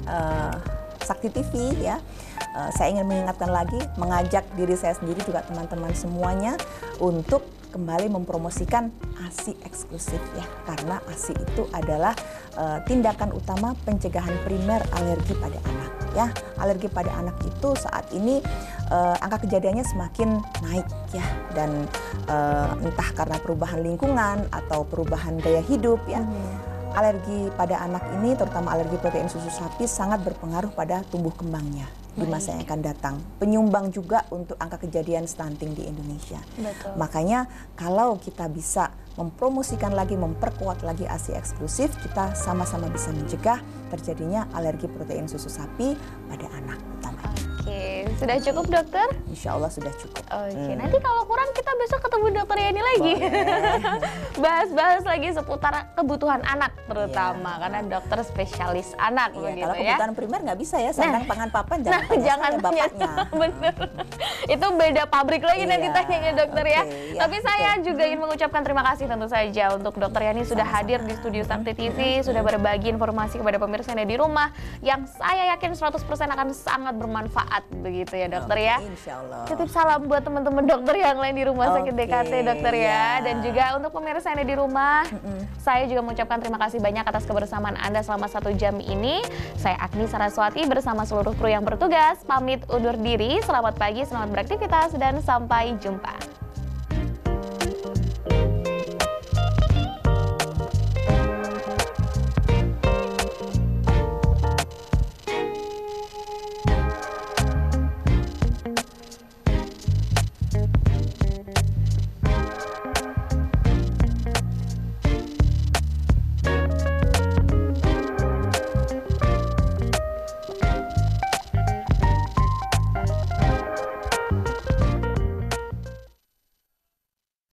Sakti TV ya, saya ingin mengingatkan lagi, mengajak diri saya sendiri juga teman-teman semuanya untuk kembali mempromosikan ASI eksklusif ya, karena ASI itu adalah tindakan utama pencegahan primer alergi pada anak ya. Alergi pada anak itu saat ini angka kejadiannya semakin naik ya, dan entah karena perubahan lingkungan atau perubahan gaya hidup ya. alergi pada anak ini, terutama alergi protein susu sapi, sangat berpengaruh pada tumbuh kembangnya di masa yang akan datang. Penyumbang juga untuk angka kejadian stunting di Indonesia. Betul. Makanya kalau kita bisa mempromosikan lagi, memperkuat lagi ASI eksklusif, kita sama-sama bisa mencegah terjadinya alergi protein susu sapi pada anak utamanya. Oke, sudah cukup dokter? Insya Allah sudah cukup. Oke, nanti kalau kurang kita besok ketemu dokter Yani lagi. Bahas-bahas lagi seputar kebutuhan anak terutama, karena dokter spesialis anak begitu Kalau ya. kebutuhan primer nggak bisa ya, sandang pangan papan jangan tanya Jangan saya bapaknya. Bener. Itu beda pabrik lagi nanti Iya, tanyanya dokter ya. oke, ya, Tapi saya juga ingin mengucapkan terima kasih tentu saja untuk dokter Yani sudah hadir di studio Sakti TV, sudah berbagi informasi kepada pemirsa yang ada di rumah yang saya yakin 100% akan sangat bermanfaat begitu ya dokter ya. Insya Allah. Titip salam buat teman-teman dokter yang lain di rumah sakit Oke, DKT dokter ya. ya. Dan juga untuk pemirsa yang ada di rumah, saya juga mengucapkan terima kasih banyak atas kebersamaan Anda selama 1 jam ini. Saya Agni Saraswati bersama seluruh kru yang bertugas pamit undur diri. Selamat pagi, selamat beraktivitas dan sampai jumpa.